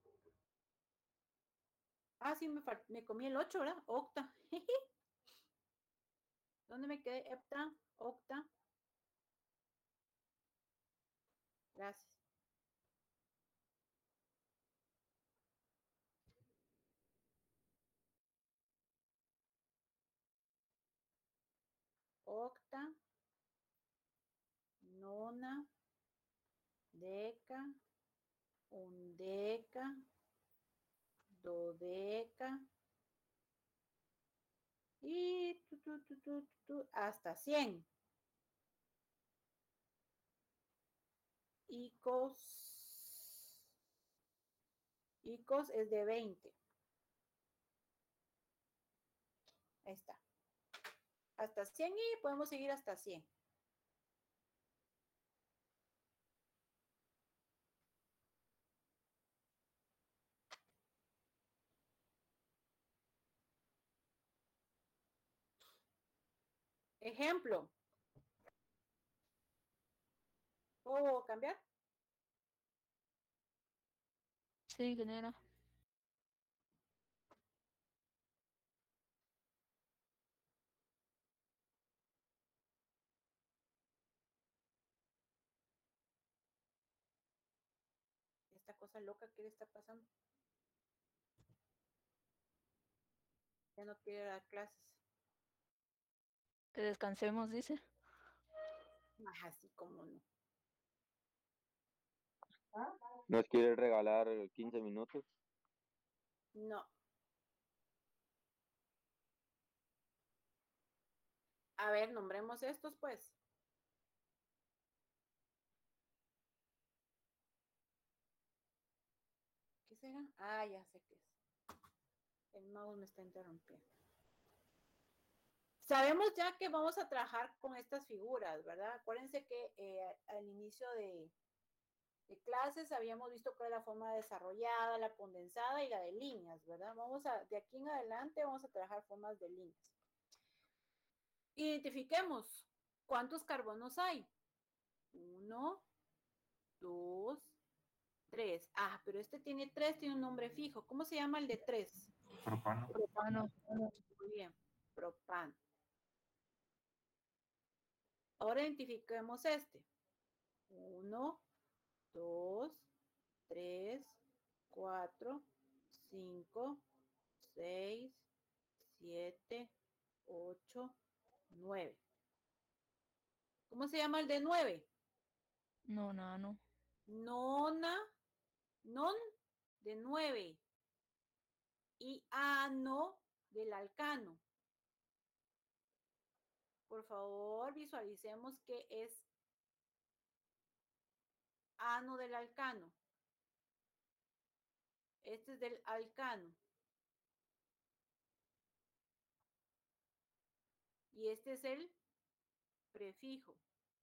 Ah, sí, me, me comí el ocho, ¿verdad? Octa. ¿Dónde me quedé? Hepta, octa. Gracias. Octa, nona, deca, undeca, dodeca y tu, tu, tu, tu, tu, hasta cien. Icos, Icos es de veinte. Ahí está. Hasta cien y podemos seguir hasta cien. Ejemplo. ¿Puedo cambiar? Sí, ingeniera. cosa loca que le está pasando. Ya no quiere dar clases. Que descansemos, dice. Más así como no. ¿Nos quiere regalar quince minutos? No. A ver, nombremos estos, pues. ¿Qué será? Ah, ya sé qué es. El mouse me está interrumpiendo. Sabemos ya que vamos a trabajar con estas figuras, ¿verdad? Acuérdense que eh, al inicio de, de clases habíamos visto cuál es la forma desarrollada, la condensada y la de líneas, ¿verdad? Vamos a, de aquí en adelante vamos a trabajar formas de líneas. Identifiquemos cuántos carbonos hay. Uno, dos, tres. Ah, pero este tiene tres, tiene un nombre fijo. ¿Cómo se llama el de tres? Propano. Propano. Muy bien, propano. Ahora identifiquemos este. Uno, dos, tres, cuatro, cinco, seis, siete, ocho, nueve. ¿Cómo se llama el de nueve? No, nano. Nona, non de nueve y ano del alcano. Por favor, visualicemos qué es ano del alcano. Este es del alcano. Y este es el prefijo.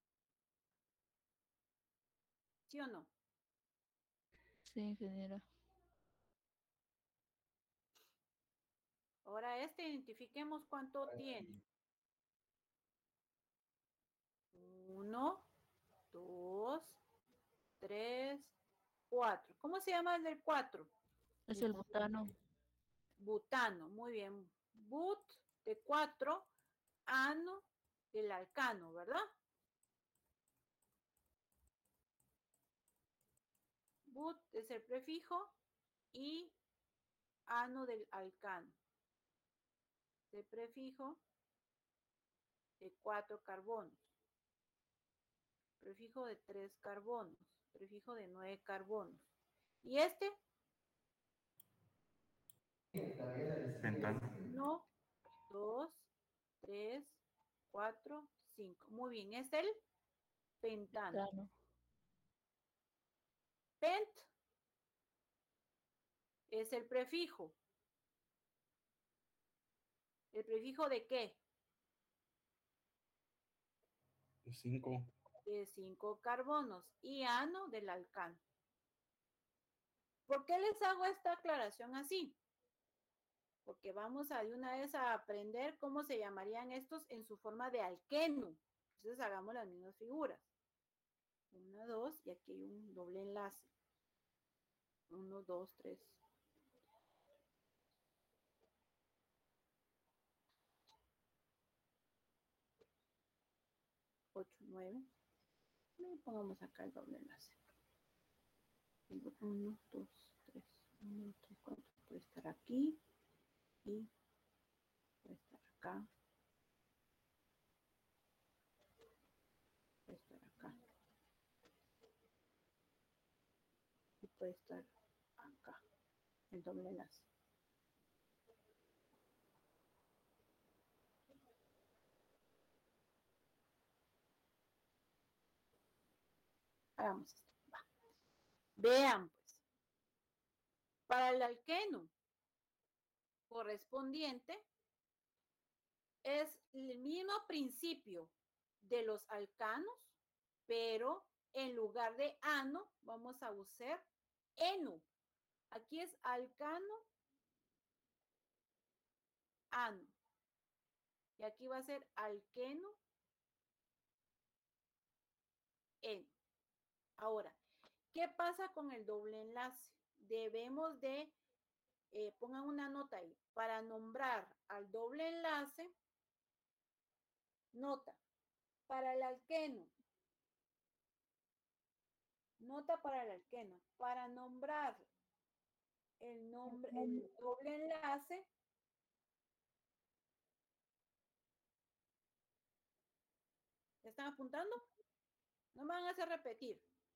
¿Sí o no? Sí, ingeniera. Ahora este, identifiquemos cuánto tiene. Uno, dos, tres, cuatro. ¿Cómo se llama el del cuatro? Es el butano. Butano, muy bien. But de cuatro, ano del alcano, ¿verdad? But es el prefijo y ano del alcano. El prefijo de cuatro carbonos. Prefijo de tres carbonos. Prefijo de nueve carbonos. ¿Y este? Pentano. Uno, dos, tres, cuatro, cinco. Muy bien, es el pentano. Butano. Pent es el prefijo. ¿El prefijo de qué? cinco. De cinco carbonos. Y ano del alcano. ¿Por qué les hago esta aclaración así? Porque vamos a de una vez a aprender cómo se llamarían estos en su forma de alqueno. Entonces hagamos las mismas figuras. Una, dos, y aquí hay un doble enlace. Uno, dos, tres. Ocho, nueve. Y pongamos acá el doble enlace. Uno, dos, tres. Uno, tres, cuatro. Puede estar aquí. Y puede estar acá. Puede estar acá. Y puede estar acá. El doble enlace. Hagamos esto. Va. Vean, pues. Para el alqueno correspondiente es el mismo principio de los alcanos, pero en lugar de ano vamos a usar eno. Aquí es alcano, ano. Y aquí va a ser alqueno, eno. Ahora, ¿qué pasa con el doble enlace? Debemos de, eh, pongan una nota ahí, para nombrar al doble enlace, nota, para el alqueno, Nota para el alqueno. Para nombrar el nombre, el doble enlace, ¿ya están apuntando? No me van a hacer repetir.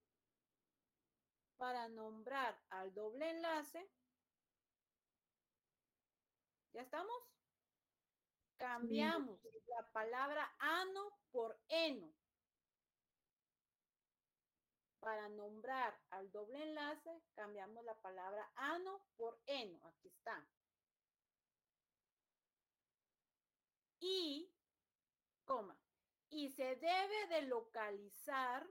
Para nombrar al doble enlace, ¿ya estamos? Cambiamos sí. la palabra ano por eno. Para nombrar al doble enlace, cambiamos la palabra ano por eno. Aquí está. Y, coma, y se debe de localizar,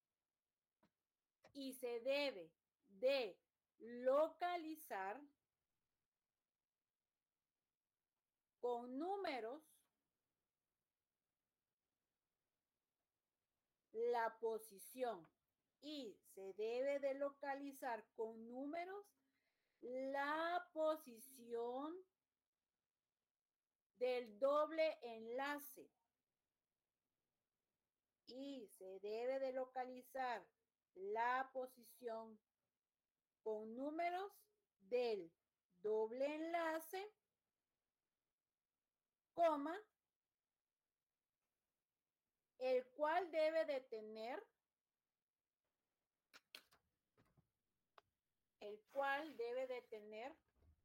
y se debe de localizar con números la posición. Y se debe de localizar con números la posición del doble enlace. Y se debe de localizar la posición con números del doble enlace, coma, el cual debe de tener, el cual debe de tener,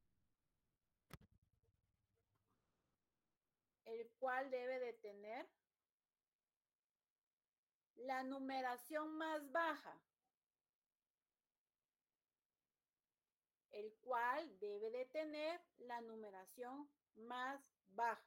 el cual debe de tener la numeración más baja, el cual debe de tener la numeración más baja.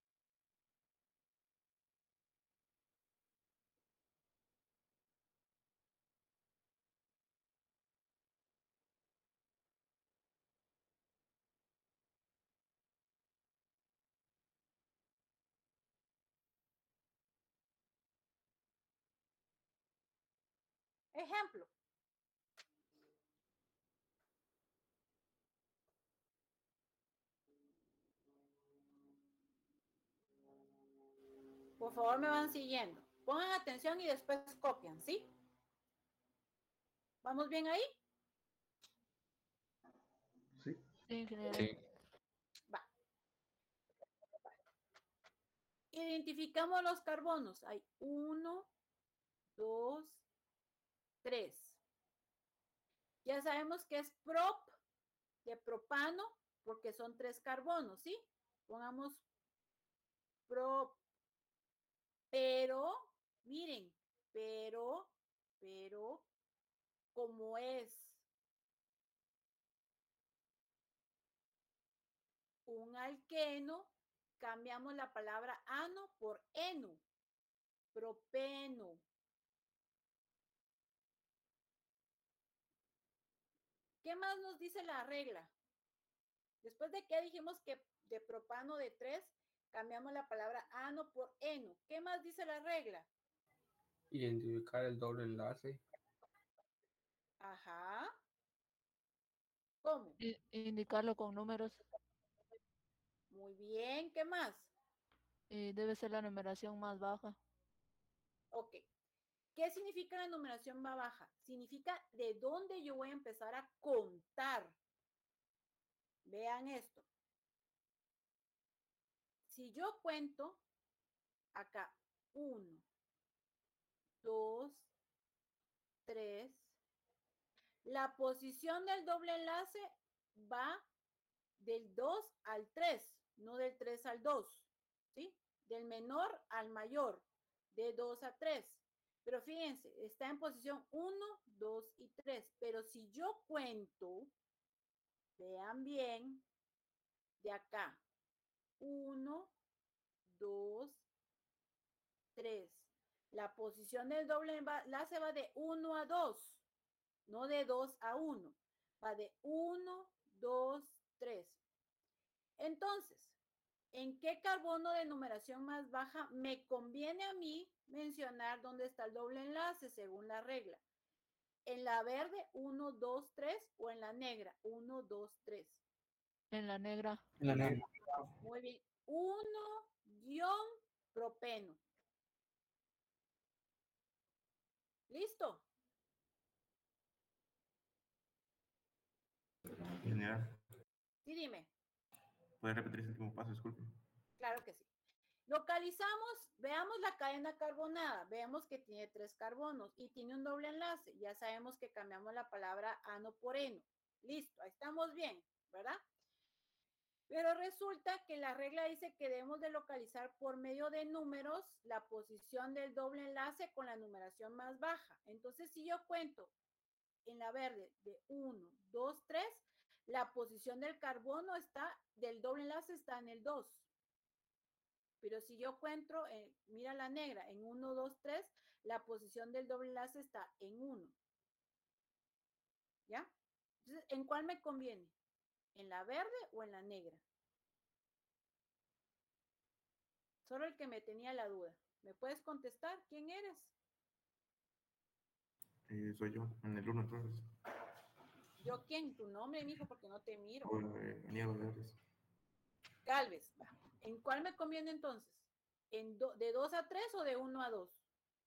Ejemplo. Por favor, me van siguiendo. Pongan atención y después copian, ¿sí? ¿Vamos bien ahí? Sí. Sí, Sí. Va. Identificamos los carbonos. Hay uno, dos, tres. Ya sabemos que es prop de propano porque son tres carbonos, ¿sí? Pongamos prop. Pero, miren, pero, pero, como es un alqueno, cambiamos la palabra ano por eno, propeno. ¿Qué más nos dice la regla? Después de que dijimos que de propano de tres, cambiamos la palabra ano por eno. ¿Qué más dice la regla? Identificar el doble enlace. Ajá. ¿Cómo? I- indicarlo con números. Muy bien. ¿Qué más? Y debe ser la numeración más baja. Ok. ¿Qué significa la numeración más baja? Significa de dónde yo voy a empezar a contar. Vean esto. Si yo cuento acá uno, dos, tres, la posición del doble enlace va del dos al tres, no del tres al dos, ¿sí? Del menor al mayor, de dos a tres. Pero fíjense, está en posición uno, dos y tres. Pero si yo cuento, vean bien, de acá, uno, dos, tres. La posición del doble enlace va de uno a dos, no de dos a uno. Va de uno, dos, tres. Entonces, ¿en qué carbono de numeración más baja me conviene a mí mencionar dónde está el doble enlace según la regla? ¿En la verde uno, dos, tres o en la negra uno, dos, tres? En la negra. En la negra. Muy bien. uno guión propeno. ¿Listo? Sí, dime. ¿Puede repetir ese último paso? Disculpe. Claro que sí. Localizamos, veamos la cadena carbonada, vemos que tiene tres carbonos y tiene un doble enlace. Ya sabemos que cambiamos la palabra ano por eno. Listo, ahí estamos bien, ¿verdad? Pero resulta que la regla dice que debemos de localizar por medio de números la posición del doble enlace con la numeración más baja. Entonces, si yo cuento en la verde de uno, dos, tres, la posición del carbono está, del doble enlace está en el dos. Pero si yo encuentro, eh, mira la negra, en uno, dos, tres, la posición del doble enlace está en uno. ¿Ya? Entonces, ¿en cuál me conviene? ¿En la verde o en la negra? Solo el que me tenía la duda. ¿Me puedes contestar? ¿Quién eres? Eh, soy yo, en el uno entonces. ¿Yo quién? Tu nombre, mijo, porque no te miro. Bueno, eh, Aníbal Galvez. Galvez, va. ¿En cuál me conviene entonces? ¿En do, ¿De dos a tres o de uno a dos?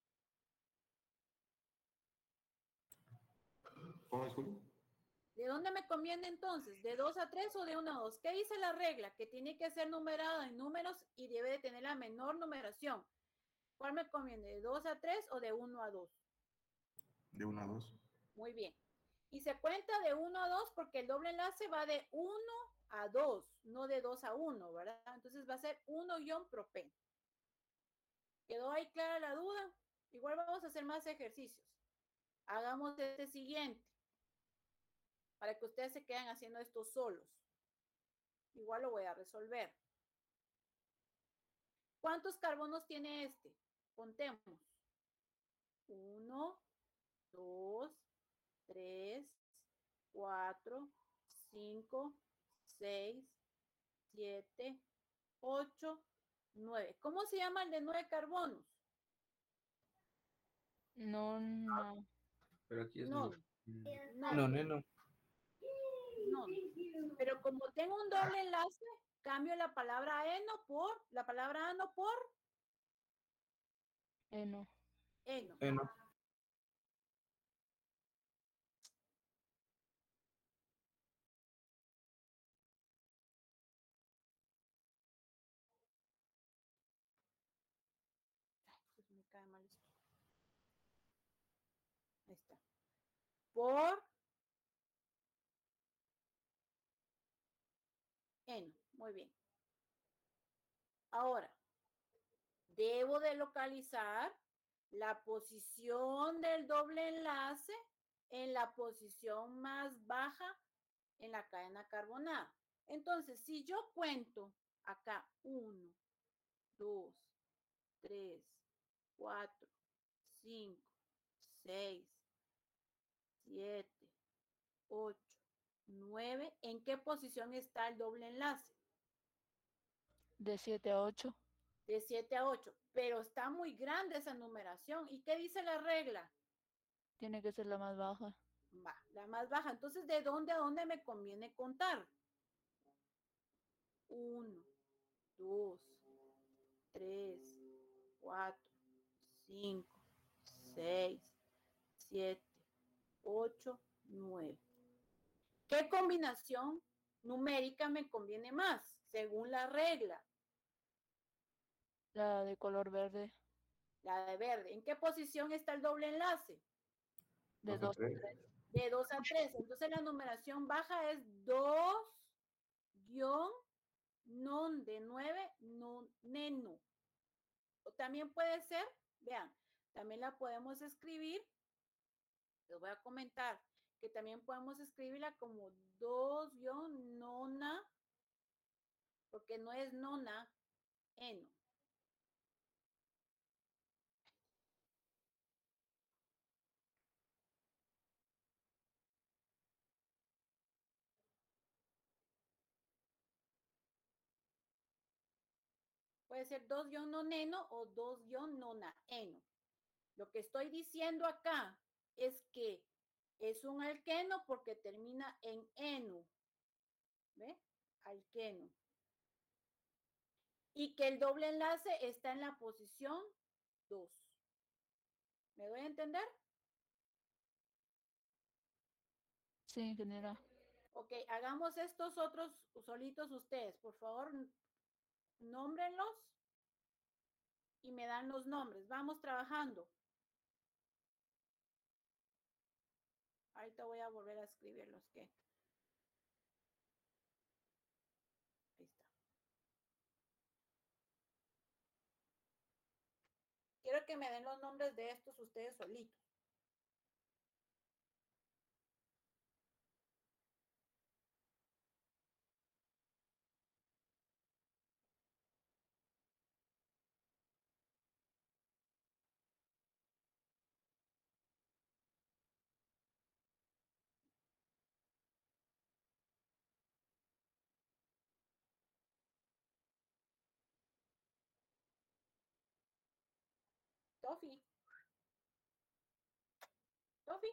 ¿Cómo disculpe? ¿De dónde me conviene entonces? ¿De dos a tres o de uno a dos? ¿Qué dice la regla? Que tiene que ser numerada en números y debe de tener la menor numeración. ¿Cuál me conviene? ¿De dos a tres o de uno a dos? De uno a dos. Muy bien. Y se cuenta de uno a dos porque el doble enlace va de uno a dos, no de dos a uno, ¿verdad? Entonces va a ser uno guión propeno. ¿Quedó ahí clara la duda? Igual vamos a hacer más ejercicios. Hagamos este siguiente, para que ustedes se queden haciendo esto solos. Igual lo voy a resolver. ¿Cuántos carbonos tiene este? Contemos. Uno, dos, tres, cuatro, cinco, seis, siete, ocho, nueve. ¿Cómo se llama el de nueve carbonos? No, no. Pero aquí es No. no. No. No, neno. No. Pero como tengo un doble enlace, cambio la palabra eno por, la palabra ano por Eno. eno. Eno. Pues me cae mal esto. Ahí está. Por eno. Muy bien. Ahora, debo de localizar la posición del doble enlace en la posición más baja en la cadena carbonada. Entonces, si yo cuento acá uno, dos, tres, cuatro, cinco, seis, siete, ocho, nueve, ¿en qué posición está el doble enlace? De siete a ocho. De siete a ocho, pero está muy grande esa numeración. ¿Y qué dice la regla? Tiene que ser la más baja. Va, la más baja. Entonces, ¿de dónde a dónde me conviene contar? Uno, dos, tres, cuatro, cinco, seis, siete, ocho, nueve. ¿Qué combinación numérica me conviene más, según la regla? La de color verde. La de verde. ¿En qué posición está el doble enlace? De dos a tres. De dos a tres. Entonces la numeración baja es dos guión non de nueve, non neno. O también puede ser, vean, también la podemos escribir, les voy a comentar, que también podemos escribirla como dos guión nona, porque no es nona, eno. Puede ser dos guión noneno o dos guión nona, eno. Lo que estoy diciendo acá es que es un alqueno porque termina en eno. ¿Ve? Alqueno. Y que el doble enlace está en la posición dos. ¿Me doy a entender? Sí, ingeniera. Ok, hagamos estos otros solitos ustedes. Por favor, nómbrenlos y me dan los nombres. Vamos trabajando. Ahorita voy a volver a escribir los que. Ahí está. Quiero que me den los nombres de estos ustedes solitos. Tofi. Tofi.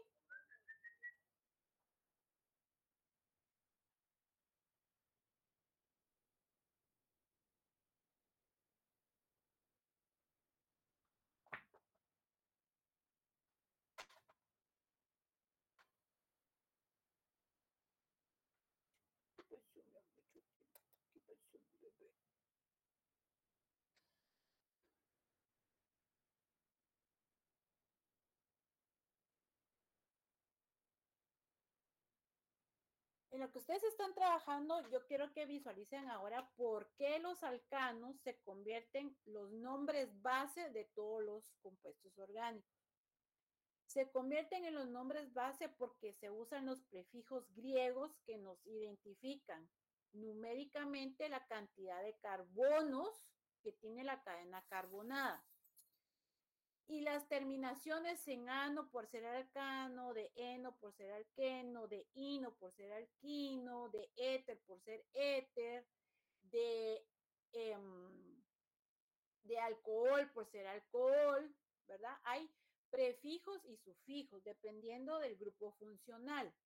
En lo que ustedes están trabajando, yo quiero que visualicen ahora por qué los alcanos se convierten los nombres base de todos los compuestos orgánicos. Se convierten en los nombres base porque se usan los prefijos griegos que nos identifican numéricamente la cantidad de carbonos que tiene la cadena carbonada. Y las terminaciones en ano por ser alcano, de eno por ser alqueno, de ino por ser alquino, de éter por ser éter, de, eh, de alcohol por ser alcohol, ¿verdad? Hay prefijos y sufijos dependiendo del grupo funcional.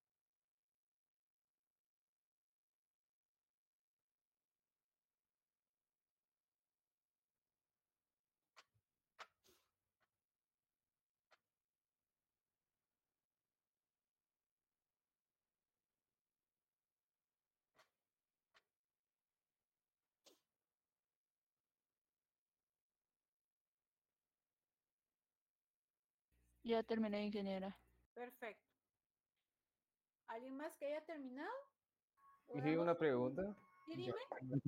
Ya terminé, ingeniera. Perfecto. ¿Alguien más que haya terminado? Y sí, una pregunta. Sí, dime.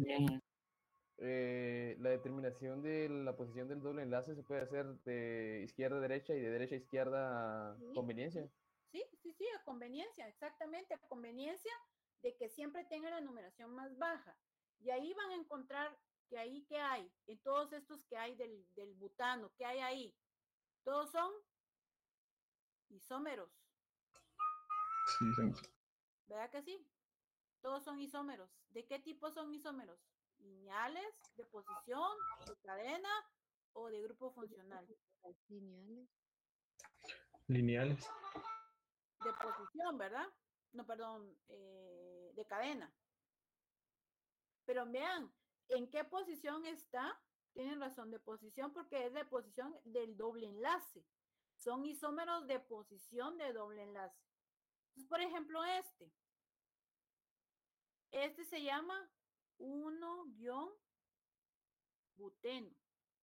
Eh, la determinación de la posición del doble enlace se puede hacer de izquierda a derecha y de derecha a izquierda a Sí, conveniencia. Sí, sí, sí, a conveniencia, exactamente, a conveniencia de que siempre tenga la numeración más baja. Y ahí van a encontrar que ahí que hay, en todos estos que hay del, del butano, que hay ahí, todos son isómeros. Sí, sí. ¿Verdad que sí? Todos son isómeros. ¿De qué tipo son isómeros? Lineales, de posición, de cadena o de grupo funcional. Lineales. Lineales. De posición, ¿verdad? No, perdón, eh, de cadena. Pero vean, ¿en qué posición está? Tienen razón, de posición porque es de posición del doble enlace. Son isómeros de posición de doble enlace. Entonces, por ejemplo, este. Este se llama uno buteno.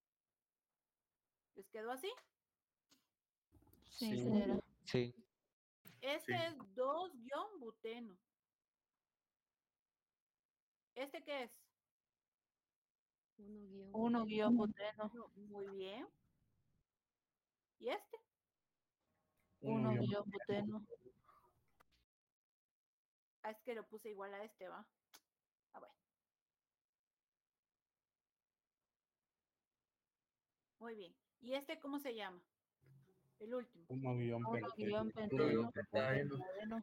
¿Les quedó así? Sí, ingeniera. Sí. Este Sí. es dos buteno. ¿Este qué es? Uno guión. Uno guión buteno. No, muy bien. ¿Y este? Uno guión buteno. Ah, es que lo puse igual a este, ¿va? Ah, bueno. Muy bien. ¿Y este cómo se llama? El último. Uno guión Uno guión penteno. penteno. Penteno.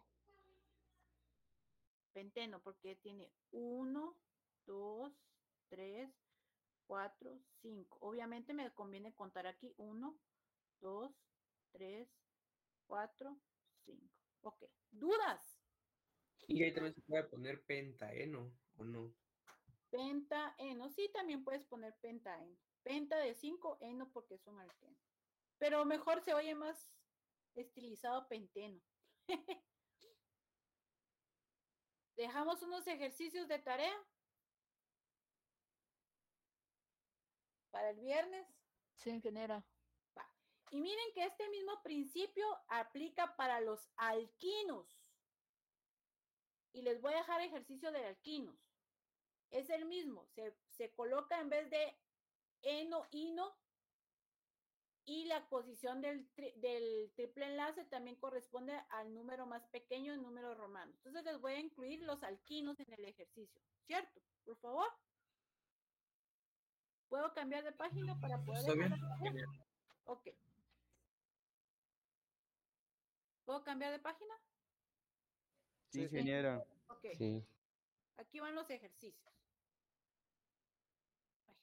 Penteno, porque tiene uno, dos, tres, cuatro, cinco. Obviamente me conviene contar aquí uno, dos, tres, cuatro, cinco. Ok. ¿Dudas? Y ahí también se puede poner pentaeno, ¿o no? Pentaeno. Sí, también puedes poner pentaeno. Penta de cinco, eno porque son alquenos. Pero mejor se oye más estilizado penteno. Dejamos unos ejercicios de tarea para el viernes. Sí, ingeniera. Va. Y miren que este mismo principio aplica para los alquinos. Y les voy a dejar ejercicio de alquinos. Es el mismo. Se, se coloca en vez de eno, ino. Y la posición del, tri, del triple enlace también corresponde al número más pequeño, el número romano. Entonces les voy a incluir los alquinos en el ejercicio. ¿Cierto? Por favor. ¿Puedo cambiar de página para poder... Está bien. Ok. ¿Puedo cambiar de página? Sí, ingeniera. Ok. Sí. Aquí van los ejercicios. Ay.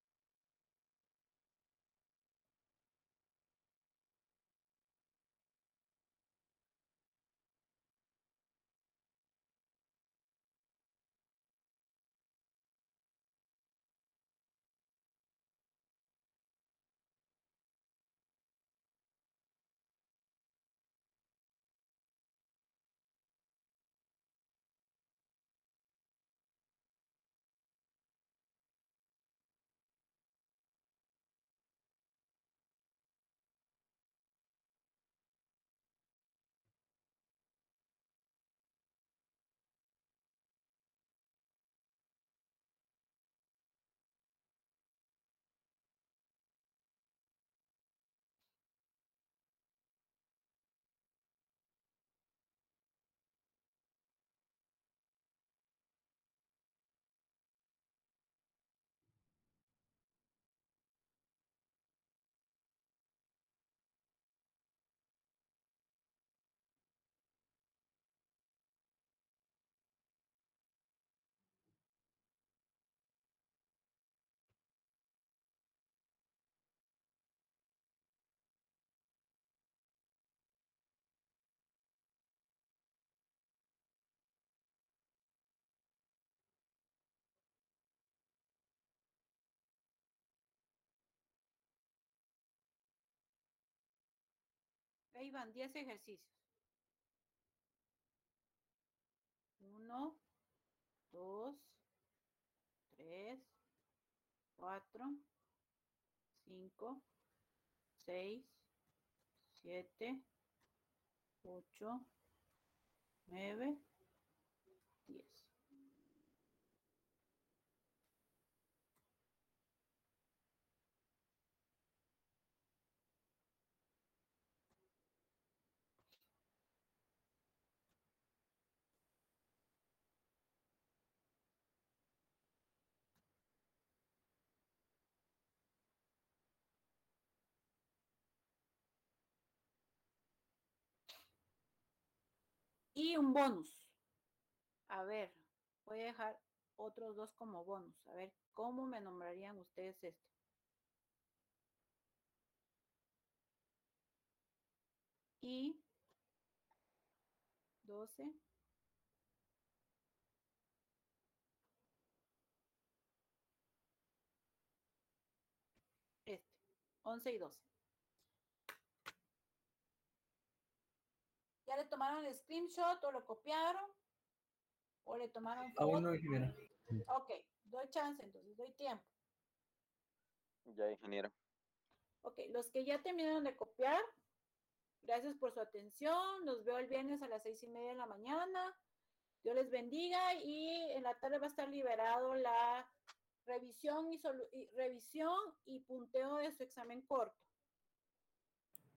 Ahí van diez ejercicios. Uno, dos, tres, cuatro, cinco, seis, siete, ocho, nueve, diez. Y un bonus. A ver, voy a dejar otros dos como bonus. A ver, ¿cómo me nombrarían ustedes este? Y doce. Este, once y doce. ¿Ya le tomaron el screenshot o lo copiaron? ¿O le tomaron foto? Aún no, ingeniera. Ok, doy chance, entonces doy tiempo. Ya, ingeniero. Ok, los que ya terminaron de copiar, gracias por su atención. Los veo el viernes a las seis y media de la mañana. Dios les bendiga y en la tarde va a estar liberado la revisión y, y revisión y punteo de su examen corto.